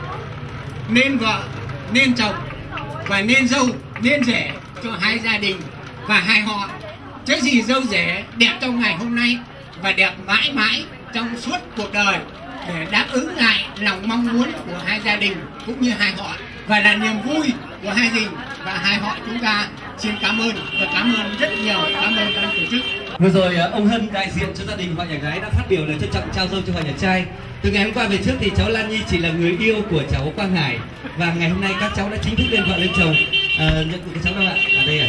nên vợ nên chồng và nên dâu nên rể cho hai gia đình và hai họ, chứ gì dâu rể đẹp trong ngày hôm nay và đẹp mãi mãi trong suốt cuộc đời, để đáp ứng lại lòng mong muốn của hai gia đình cũng như hai họ và là niềm vui của hai gia đình và hai họ. Chúng ta xin cảm ơn và cảm ơn rất nhiều, cảm ơn ban tổ chức. Vừa rồi ông Hân đại diện cho gia đình họ nhà gái đã phát biểu lời trân trọng trao dâu cho họ nhà trai. Từ ngày hôm qua về trước thì cháu Lan Nhi chỉ là người yêu của cháu Quang Hải và ngày hôm nay các cháu đã chính thức lên vợ lên chồng. À, nhận của các cháu đâu ạ? À đây à.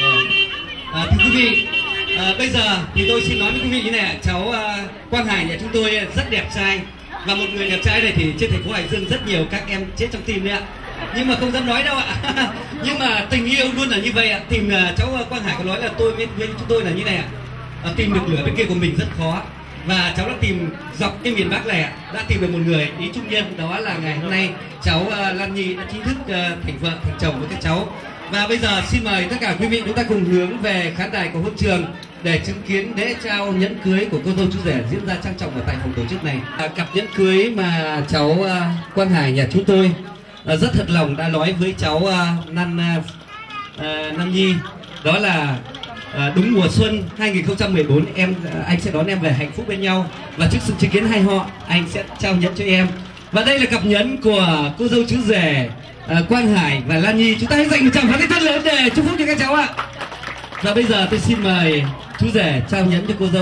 À, thưa quý vị, à, bây giờ thì tôi xin nói với quý vị như này ạ. Cháu à, Quang Hải nhà chúng tôi rất đẹp trai và một người đẹp trai này thì trên thành phố Hải Dương rất nhiều các em chết trong tim đấy ạ. Nhưng mà không dám nói đâu ạ. Nhưng mà tình yêu luôn là như vậy ạ. Tìm uh, cháu Quang Hải có nói là tôi với, với chúng tôi là như này ạ. À, tìm được lửa bên kia của mình rất khó. Và cháu đã tìm dọc cái miền Bắc này ạ, đã tìm được một người ý trung nhân, đó là ngày hôm nay cháu uh, Lan Nhi đã chính thức uh, thành vợ thành chồng với các cháu. Và bây giờ xin mời tất cả quý vị chúng ta cùng hướng về khán đài của hội trường để chứng kiến lễ trao nhẫn cưới của cô dâu chú rể diễn ra trang trọng ở tại phòng tổ chức này. À, cặp nhẫn cưới mà cháu uh, Quang Hải nhà chúng tôi À, rất thật lòng đã nói với cháu uh, Nan uh, Nam Nhi, đó là uh, đúng mùa xuân hai nghìn không trăm mười bốn em uh, anh sẽ đón em về hạnh phúc bên nhau, và trước sự chứng kiến hai họ anh sẽ trao nhẫn cho em. Và đây là cặp nhẫn của cô dâu chú rể uh, Quang Hải và Lan Nhi. Chúng ta hãy dành một tràng pháo tay thật lớn để chúc phúc cho các cháu ạ. Và bây giờ tôi xin mời chú rể trao nhẫn cho cô dâu.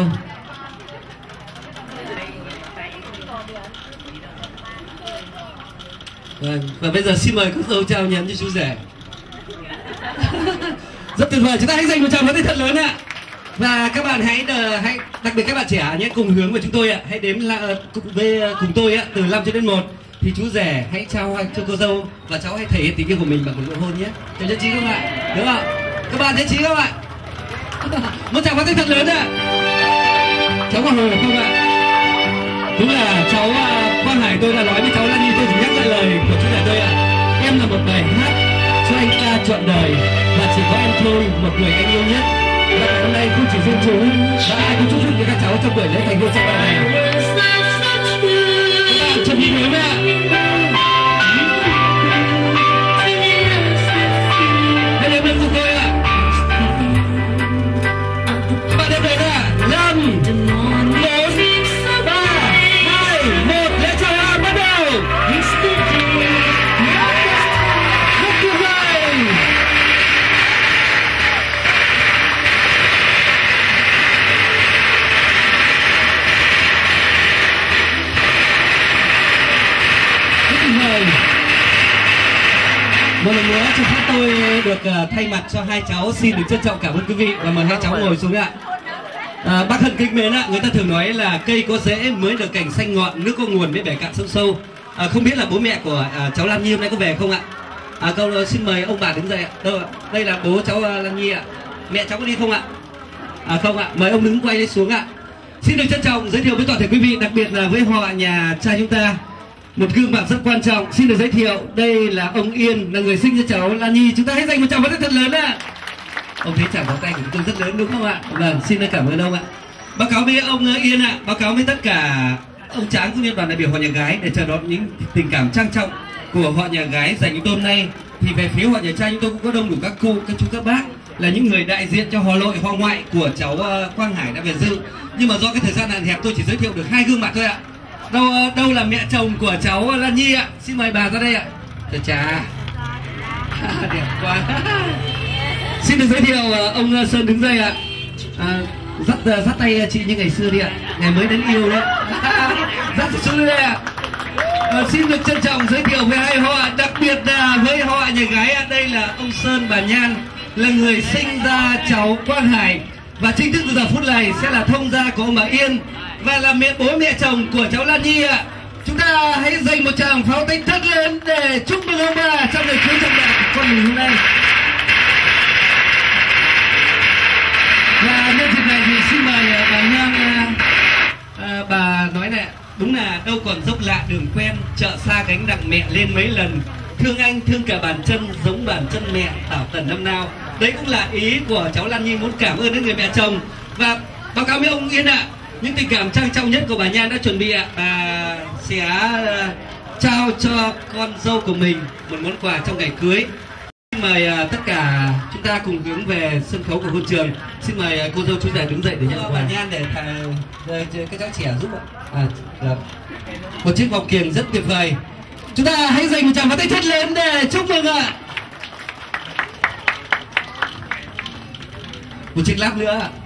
Vâng, và bây giờ xin mời cô dâu trao nhẫn cho chú rể. Rất tuyệt vời, chúng ta hãy dành một tràng pháo tay thật lớn ạ. Và các bạn hãy, đờ, hãy đặc biệt các bạn trẻ nhé, cùng hướng với chúng tôi ạ, hãy đếm là cùng, với, cùng tôi ạ, từ năm cho đến một thì chú rể hãy trao cho cô dâu và cháu hãy thể hiện tình yêu của mình bằng một nụ hôn nhé. Cháu nhất trí không ạ? Đúng không? Các bạn nhất trí không ạ? Một tràng pháo tay thật lớn ạ. Cháu có hồi không ạ? Đúng là cháu uh, Quang Hải tôi đã nói với cháu Lan Nhi, tôi chỉ nhắc lại lời của chú rể tôi ạ. Em là một bài hát cho anh ta trọn đời và chỉ có em thôi, một người anh yêu nhất. Và hôm nay không chỉ riêng chú và ai cũng chúc phúc cho các cháu trong buổi lễ thành hôn trọng đại này. Các bạn chuẩn bị hướng ạ. Hãy đếm lên cùng tôi ạ. Các bạn đếm lên ạ. Năm, một lần nữa xin phép tôi được uh, thay mặt cho hai cháu xin được trân trọng cảm ơn quý vị và mời hai cháu ngồi xuống ạ. À, bác Hân kính mến ạ, người ta thường nói là cây có rễ mới được cành xanh ngọn, nước có nguồn mới bể cạn sông sâu. À, không biết là bố mẹ của uh, cháu Lan Nhi hôm nay có về không ạ? À, câu uh, xin mời ông bà đứng dậy ạ. Đâu ạ? Đây là bố cháu uh, Lan Nhi ạ. Mẹ cháu có đi không ạ? À không ạ, mời ông đứng quay lên xuống ạ. Xin được trân trọng giới thiệu với toàn thể quý vị, đặc biệt là với họ nhà trai chúng ta, một gương mặt rất quan trọng. Xin được giới thiệu, đây là ông Yên, là người sinh cho cháu Lan Nhi. Chúng ta hãy dành một tràng pháo tay thật lớn ạ. Ông thấy tràng pháo tay của chúng tôi rất lớn đúng không ạ? Vâng, xin được cảm ơn ông ạ. Báo cáo với ông Yên ạ, báo cáo với tất cả ông Tráng cũng như đoàn đại biểu họ nhà gái để chờ đón những tình cảm trang trọng của họ nhà gái dành những hôm nay. Thì về phía họ nhà trai chúng tôi cũng có đông đủ các cô, các chú, các bác là những người đại diện cho họ nội, họ ngoại của cháu uh, Quang Hải đã về dự. Nhưng mà do cái thời gian hạn hẹp tôi chỉ giới thiệu được hai gương mặt thôi ạ. Đâu đâu là mẹ chồng của cháu Lan Nhi ạ? Xin mời bà ra đây ạ. Chà chà. Đẹp quá. Xin được giới thiệu ông Sơn đứng đây ạ. À, dắt dắt tay chị như ngày xưa đi ạ. Ngày mới đến yêu đấy. Dắt xuống đây ạ. À, xin được trân trọng giới thiệu với hai họ, đặc biệt là với họ nhà gái. Đây là ông Sơn bà Nhan, là người sinh ra cháu Quang Hải, và chính thức từ giờ phút này sẽ là thông gia của ông bà Yên và là mẹ bố mẹ chồng của cháu Lan Nhi ạ. Chúng ta hãy dành một tràng pháo tay thật lớn để chúc mừng ông bà trong ngày cưới trọng đại của con mình hôm nay. Và nhân dịp này thì xin mời bà Nhan, à, bà nói này, đúng là đâu còn dốc lạ đường quen, chợ xa gánh nặng mẹ lên mấy lần, thương anh thương cả bàn chân giống bàn chân mẹ tảo tần năm nào. Đấy cũng là ý của cháu Lan Nhi muốn cảm ơn đến người mẹ chồng. Và báo cáo với ông Yên ạ, à, những tình cảm trang trọng nhất của bà Nhan đã chuẩn bị ạ. Bà sẽ uh, trao cho con dâu của mình một món quà trong ngày cưới. Xin mời uh, tất cả chúng ta cùng hướng về sân khấu của hôn trường. Xin mời uh, cô dâu chú rể đứng dậy để nhận quà. Bà Nhan để uh, các cháu trẻ giúp ạ. À, uh, một chiếc vòng kiềng rất tuyệt vời. Chúng ta hãy dành một tràng pháo tay thật lớn để chúc mừng ạ. Một chiếc láp nữa ạ.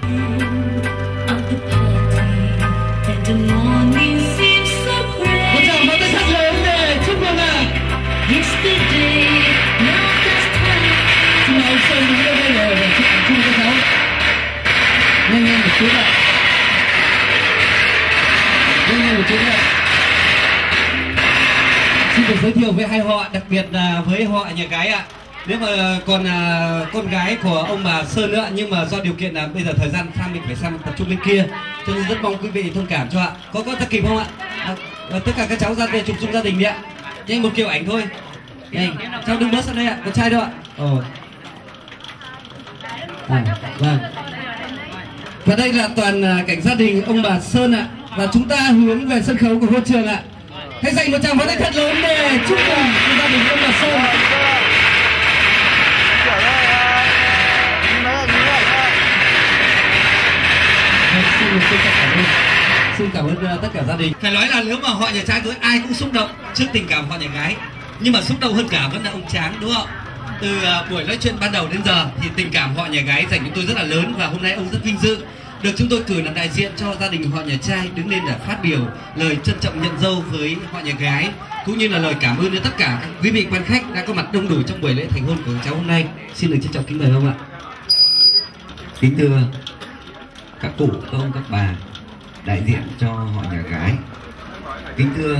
Một tràng pháo tay thật lớn để chúc mừng ạ. Xin mời ông Sơn đứng lên đây để chúc mừng các cháu. Nhanh nhanh một chút ạ. Nhanh nhanh một chút ạ. Xin được giới thiệu với hai họ, đặc biệt là với họ nhà gái ạ. Nếu mà còn à, con gái của ông bà Sơn nữa, nhưng mà do điều kiện là bây giờ thời gian sang mình phải sang tập trung bên kia, cho nên rất mong quý vị thông cảm cho ạ. Có có ta kịp không ạ? À, à, tất cả các cháu ra đây chụp chung gia đình đi ạ. Nhanh một kiểu ảnh thôi. Nhanh, cháu đừng bớt sang đây ạ, con trai đâu ạ? Ồ. À, vâng. Và đây là toàn à, cảnh gia đình ông bà Sơn ạ. Và chúng ta hướng về sân khấu của hôn trường ạ. Hãy dành một tràng pháo tay thật lớn để chúc mừng gia đình ông bà Sơn. Xin cảm ơn, xin cảm ơn tất cả gia đình. Phải nói là nếu mà họ nhà trai cưới ai cũng xúc động trước tình cảm họ nhà gái, nhưng mà xúc động hơn cả vẫn là ông Tráng, đúng không? Từ buổi nói chuyện ban đầu đến giờ thì tình cảm họ nhà gái dành cho tôi rất là lớn, và hôm nay ông rất vinh dự được chúng tôi cử làm đại diện cho gia đình họ nhà trai đứng lên để phát biểu lời trân trọng nhận dâu với họ nhà gái, cũng như là lời cảm ơn đến tất cả các quý vị quan khách đã có mặt đông đủ trong buổi lễ thành hôn của cháu hôm nay. Xin được trân trọng kính mời ông ạ. Kính thưa các cụ, các ông, các bà đại diện cho họ nhà gái, kính thưa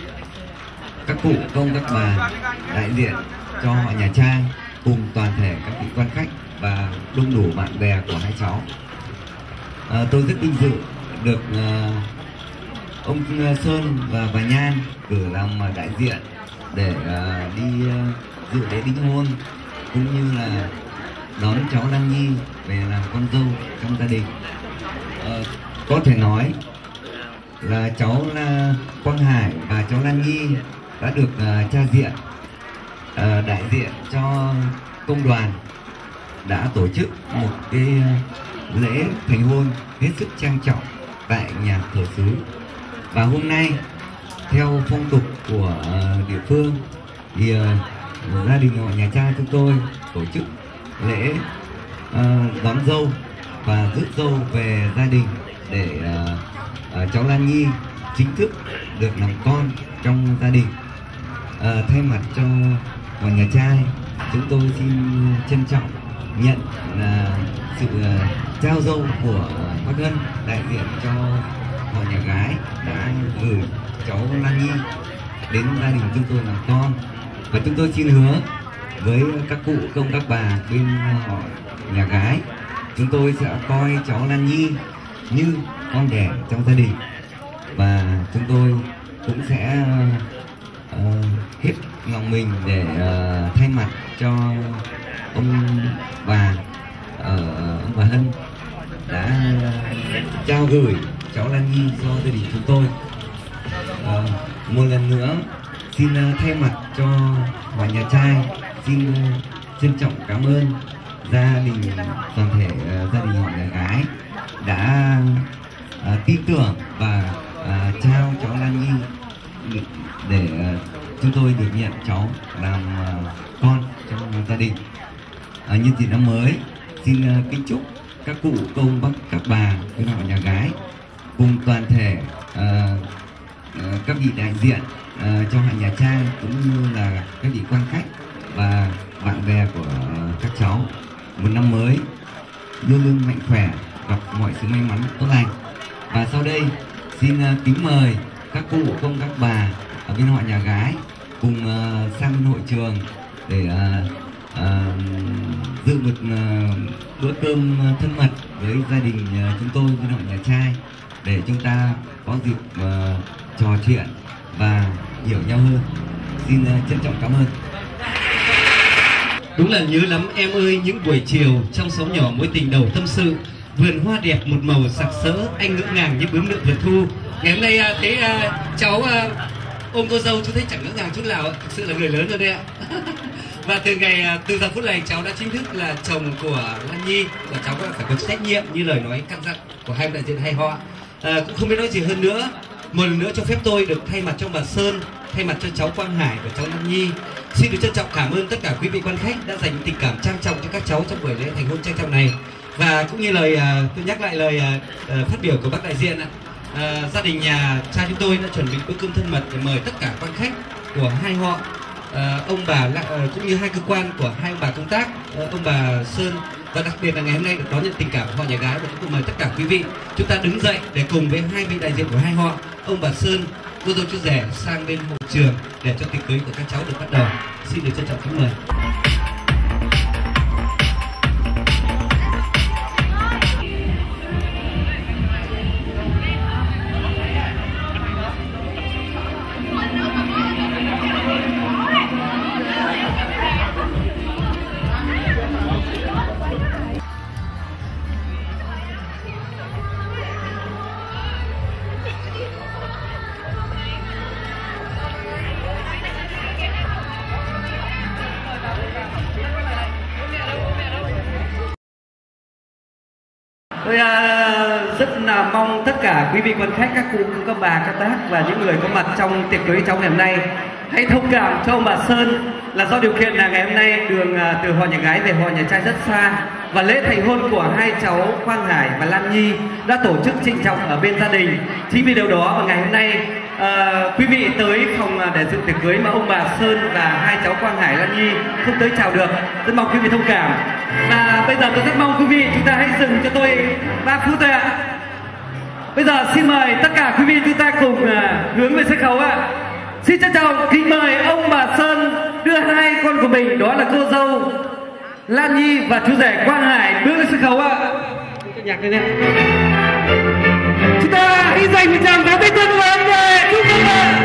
các cụ, các ông, các bà đại diện cho họ nhà trai cùng toàn thể các vị quan khách và đông đủ bạn bè của hai cháu. À, tôi rất vinh dự được uh, ông Sơn và bà Nhan cử làm đại diện để uh, đi uh, dự lễ đính hôn, cũng như là đón cháu Lan Nhi về làm con dâu trong gia đình. Uh, có thể nói là cháu là Quang Hải và cháu Lan Nhi đã được uh, cha diện uh, đại diện cho công đoàn đã tổ chức một cái uh, lễ thành hôn hết sức trang trọng tại nhà thờ xứ. Và hôm nay theo phong tục của uh, địa phương thì uh, gia đình họ nhà trai chúng tôi tổ chức lễ uh, đón dâu và rước dâu về gia đình để uh, uh, cháu Lan Nhi chính thức được làm con trong gia đình. Uh, thay mặt cho họ nhà trai, chúng tôi xin trân trọng nhận uh, sự uh, trao dâu của bác Ngân đại diện cho họ nhà gái đã gửi cháu Lan Nhi đến gia đình chúng tôi làm con. Và chúng tôi xin hứa với các cụ, công các bà bên họ nhà gái, chúng tôi sẽ coi cháu Lan Nhi như con đẻ trong gia đình, và chúng tôi cũng sẽ uh, hết lòng mình để uh, thay mặt cho ông bà uh, ông bà Hân đã uh, trao gửi cháu Lan Nhi cho gia đình chúng tôi. Uh, một lần nữa xin uh, thay mặt cho họ nhà trai xin uh, trân trọng cảm ơn gia đình, toàn thể uh, gia đình họ nhà gái đã uh, tin tưởng và uh, trao cháu Lan Nhi để uh, chúng tôi được nhận cháu làm uh, con trong gia đình. Uh, nhân dịp năm mới, xin uh, kính chúc các cụ, công bác, các bà bên họ nhà gái cùng toàn thể uh, uh, các các vị đại diện uh, trong hạng nhà trai cũng như là các vị quan khách và bạn bè của các cháu một năm mới luôn luôn mạnh khỏe, gặp mọi sự may mắn tốt lành. Và sau đây xin uh, kính mời các cụ, công, các bà ở bên họ nhà gái cùng uh, sang bên hội trường để uh, uh, dự một uh, bữa cơm thân mật với gia đình uh, chúng tôi bên họ nhà trai, để chúng ta có dịp uh, trò chuyện và hiểu nhau hơn. Xin uh, trân trọng cảm ơn. Đúng là nhớ lắm em ơi, những buổi chiều trong xóm nhỏ mối tình đầu tâm sự, vườn hoa đẹp một màu sặc sỡ, anh ngỡ ngàng như bướm nượn vượt thu. Ngày hôm nay à, thấy à, cháu à, ôm cô dâu, chú thấy chẳng ngỡ ngàng chút nào, thực sự là người lớn rồi đấy ạ. Và từ ngày à, từ giờ phút này cháu đã chính thức là chồng của Lan Nhi, và cháu cũng phải có trách nhiệm như lời nói căn dặn của hai đại diện hai họ. À, cũng không biết nói gì hơn nữa. Một lần nữa cho phép tôi được thay mặt cho bà Sơn, thay mặt cho cháu Quang Hải và cháu Lan Nhi, xin được trân trọng cảm ơn tất cả quý vị quan khách đã dành tình cảm trang trọng cho các cháu trong buổi lễ thành hôn trang trọng này. Và cũng như lời tôi nhắc lại lời phát biểu của bác đại diện ạ, à, gia đình nhà trai chúng tôi đã chuẩn bị bữa cơm thân mật để mời tất cả quan khách của hai họ, à, ông bà cũng như hai cơ quan của hai ông bà công tác, ông bà Sơn, và đặc biệt là ngày hôm nay được đón nhận tình cảm của họ nhà gái, và chúng tôi mời tất cả quý vị chúng ta đứng dậy để cùng với hai vị đại diện của hai họ, ông bà Sơn, cô dâu chú rể sang bên hội trường để cho tiệc cưới của các cháu được bắt đầu. Xin được trân trọng kính mời. Tôi uh, rất là mong tất cả quý vị quan khách, các cụ, các bà, các bác và những người có mặt trong tiệc cưới cháu ngày hôm nay hãy thông cảm cho ông bà Sơn, là do điều kiện là ngày hôm nay đường uh, từ họ nhà gái về họ nhà trai rất xa, và lễ thành hôn của hai cháu Quang Hải và Lan Nhi đã tổ chức trịnh trọng ở bên gia đình. Chính vì điều đó mà ngày hôm nay uh, quý vị tới phòng để dự tiệc cưới mà ông bà Sơn và hai cháu Quang Hải, Lan Nhi không tới chào được, rất mong quý vị thông cảm. Và bây giờ tôi rất mong quý vị chúng ta hãy dừng cho tôi ba phút thôi ạ. Bây giờ xin mời tất cả quý vị chúng ta cùng uh, hướng về sân khấu ạ. Xin trân trọng kính mời ông bà Sơn đưa hai con của mình, đó là cô dâu Lan Nhi và chú rể Quang Hải, bước lên sân khấu ạ. Nhạc lên nè. Chúng ta hãy dành một tràng pháo tay thân lớn về chúc mừng ạ.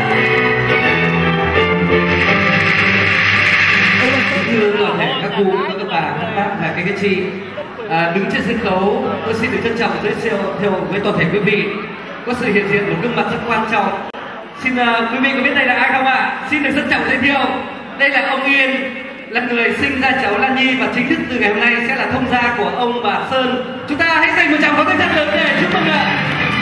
Thưa toàn thể các cụ, các bà, các bác và các anh chị à, đứng trên sân khấu, tôi xin được trân trọng giới thiệu theo với toàn thể quý vị có sự hiện diện một gương mặt rất quan trọng. Xin uh, quý vị có biết đây là ai không ạ? À? Xin được trân trọng giới thiệu, đây là ông Yên, là người sinh ra cháu Lan Nhi, và chính thức từ ngày hôm nay sẽ là thông gia của ông bà Sơn. Chúng ta hãy dành một tràng pháo tay thật lớn để chúc mừng ạ.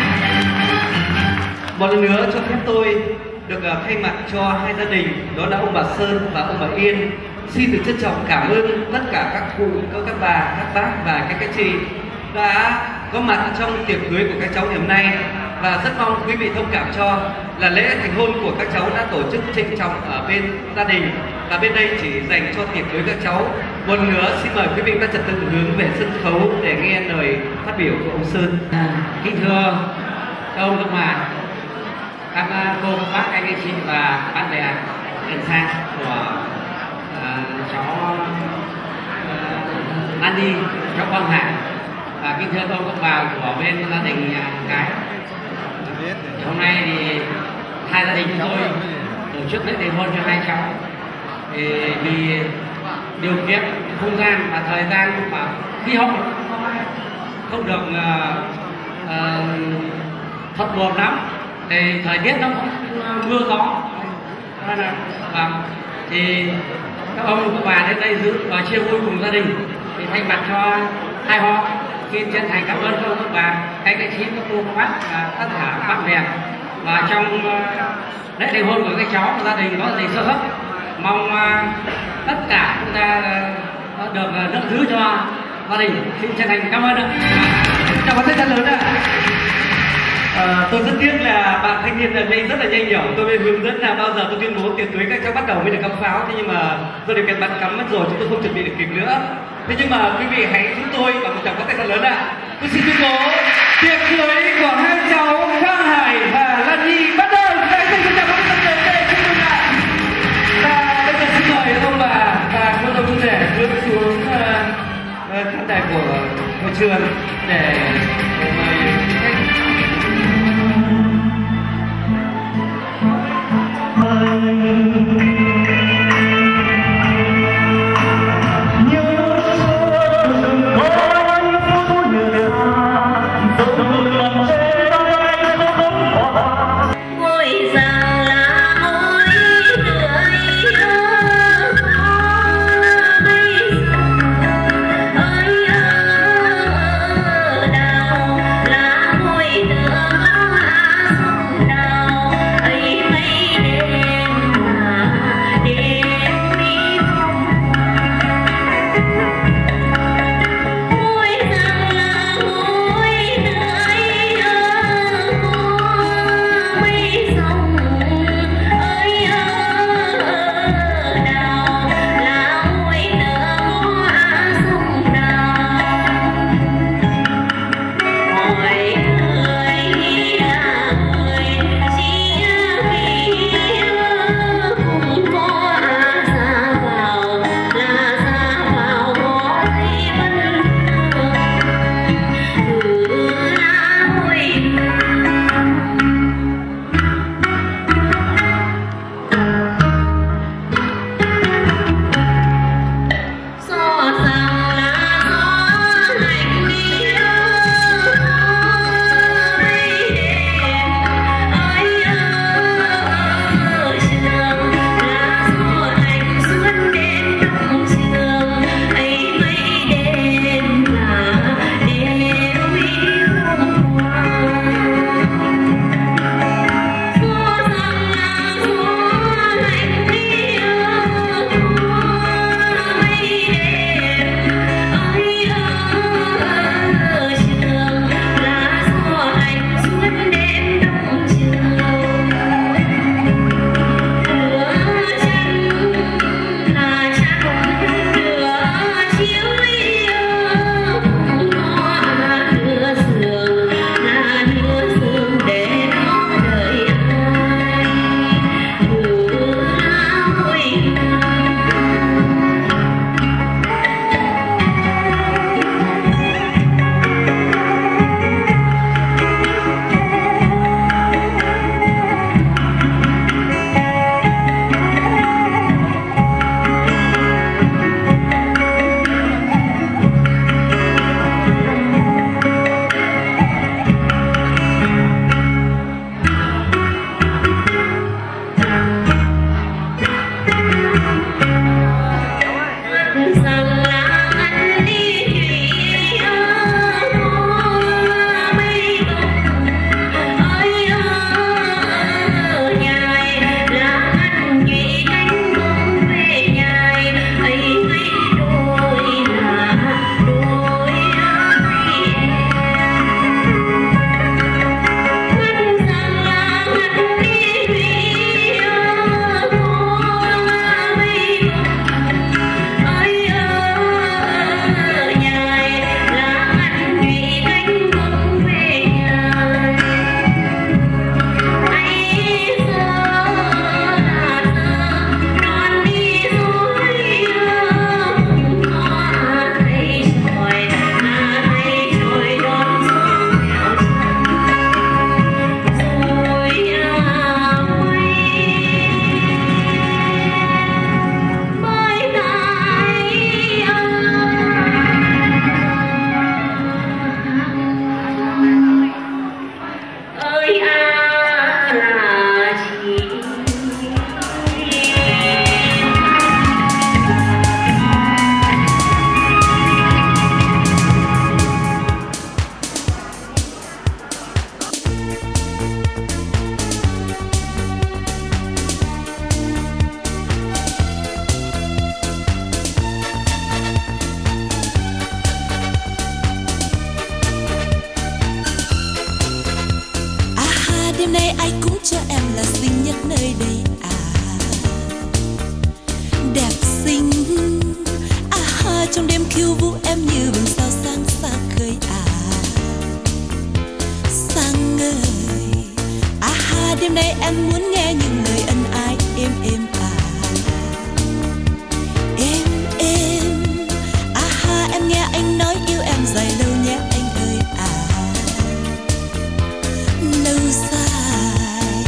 Một lần nữa cho phép tôi được uh, thay mặt cho hai gia đình, đó là ông bà Sơn và ông bà Yên, xin được trân trọng cảm ơn tất cả các cụ, các bà, các bác và các anh chị đã có mặt trong tiệc cưới của các cháu ngày hôm nay, và rất mong quý vị thông cảm cho là lễ thành hôn của các cháu đã tổ chức trịnh trọng ở bên gia đình, và bên đây chỉ dành cho tiệc cưới các cháu. Một lần nữa xin mời quý vị các trật tự hướng về sân khấu để nghe lời phát biểu của ông Sơn. À, kính thưa các ông, các bà, các cô, các bác, các anh chị và bạn bè gần xa của uh, cháu uh, Lan Nhi, cháu Quang Hải, và kính thưa các ông, các bà của bên gia đình nhà gái. Hôm nay thì hai gia đình chúng tôi tổ chức lễ thành hôn cho hai cháu, thì vì điều kiện không gian và thời gian và khí hậu không được uh, uh, thuận buồm lắm, thì thời tiết nó mưa gió, và thì các ông các bà đến đây dự và chia vui cùng gia đình, thì thay mặt cho hai họ xin chân thành cảm ơn các ông các bà, các anh chị, các cô, các bác và tất cả bạn bè. Và trong uh, lễ thành hôn của các cháu, gia đình có gì sơ hấp, mong uh, tất cả chúng ta uh, được uh, lượng thứ cho gia đình. Xin chân thành cảm ơn ạ. Chào các thầy lớn ạ. À, tôi rất tiếc là bạn thanh niên là nhanh rất là nhanh nhẩu. Tôi mới hướng dẫn là bao giờ tôi tuyên bố tiệc cưới các cháu bắt đầu mới được cắm pháo. Thế nhưng mà do điều kiện bạn cắm mất rồi, chúng tôi không chuẩn bị được kịp nữa. Thế nhưng mà quý vị hãy giúp tôi bằng một tràng pháo tay thật lớn ạ. Tôi xin tuyên bố tiệc cưới của hai cháu Quang Hải và Lan Nhi bắt đầu. Chúng ta cùng chào các bạn để chúc mừng ạ. Và bây giờ xin mời ông bà và cô dâu chú rể bước xuống uh, khán đài của hội trường để mời khách. Đã là xinh nhất nơi đây à. Đẹp xinh à ha, trong đêm khiêu vũ em như vầng sao sáng xa khơi à. Sáng ơi à ha, đêm nay em muốn nghe những lời ân ái êm êm à. Êm êm à ha, em nghe anh nói yêu em dài lâu nhé anh ơi à. Lâu dài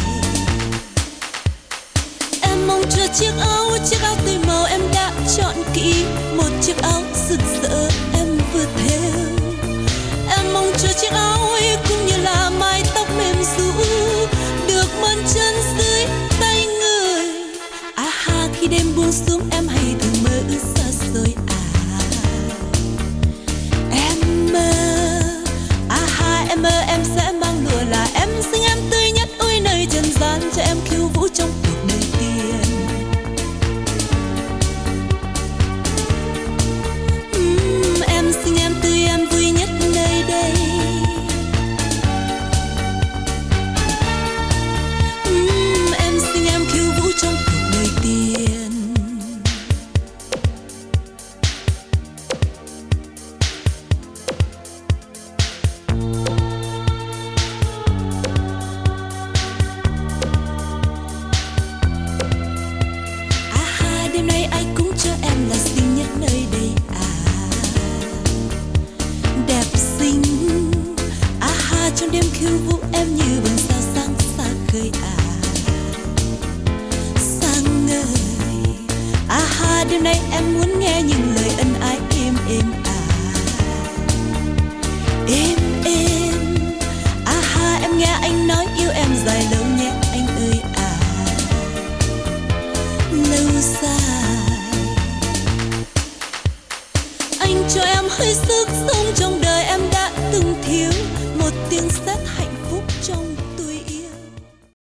em mong chờ chiếc áo, chiếc áo tươi màu em đã chọn kỹ, một chiếc áo rực rỡ em vừa thêu. Em mong chờ chiếc áo ấy cũng như là mái tóc mềm ru được mơn chân dưới tay người à ha. Khi đêm buông xuống em hay thường mơ ước xa xôi à. Em mơ à ha, em mơ em sẽ mang lụa là em xinh em tươi nhất ôi nơi trần gian, cho em khiêu vũ trong cuộc đời tiền. uhm, Em xinh em tươi em vui nhất nơi đây. uhm, Em xinh em khiêu vũ trong cuộc đời tiền. À ha, đêm nay ai cũng cho em là xinh nhất nơi đây à. Đẹp xinh à ha, trong đêm khiêu vũ em như vầng sao sáng xa khơi à. Sáng ơi à ha, đêm nay em muốn nghe những lời ân ái êm êm à. Êm êm à ha, em nghe anh nói yêu em dài lâu nhé anh ơi à. Lâu dài anh cho em hơi sức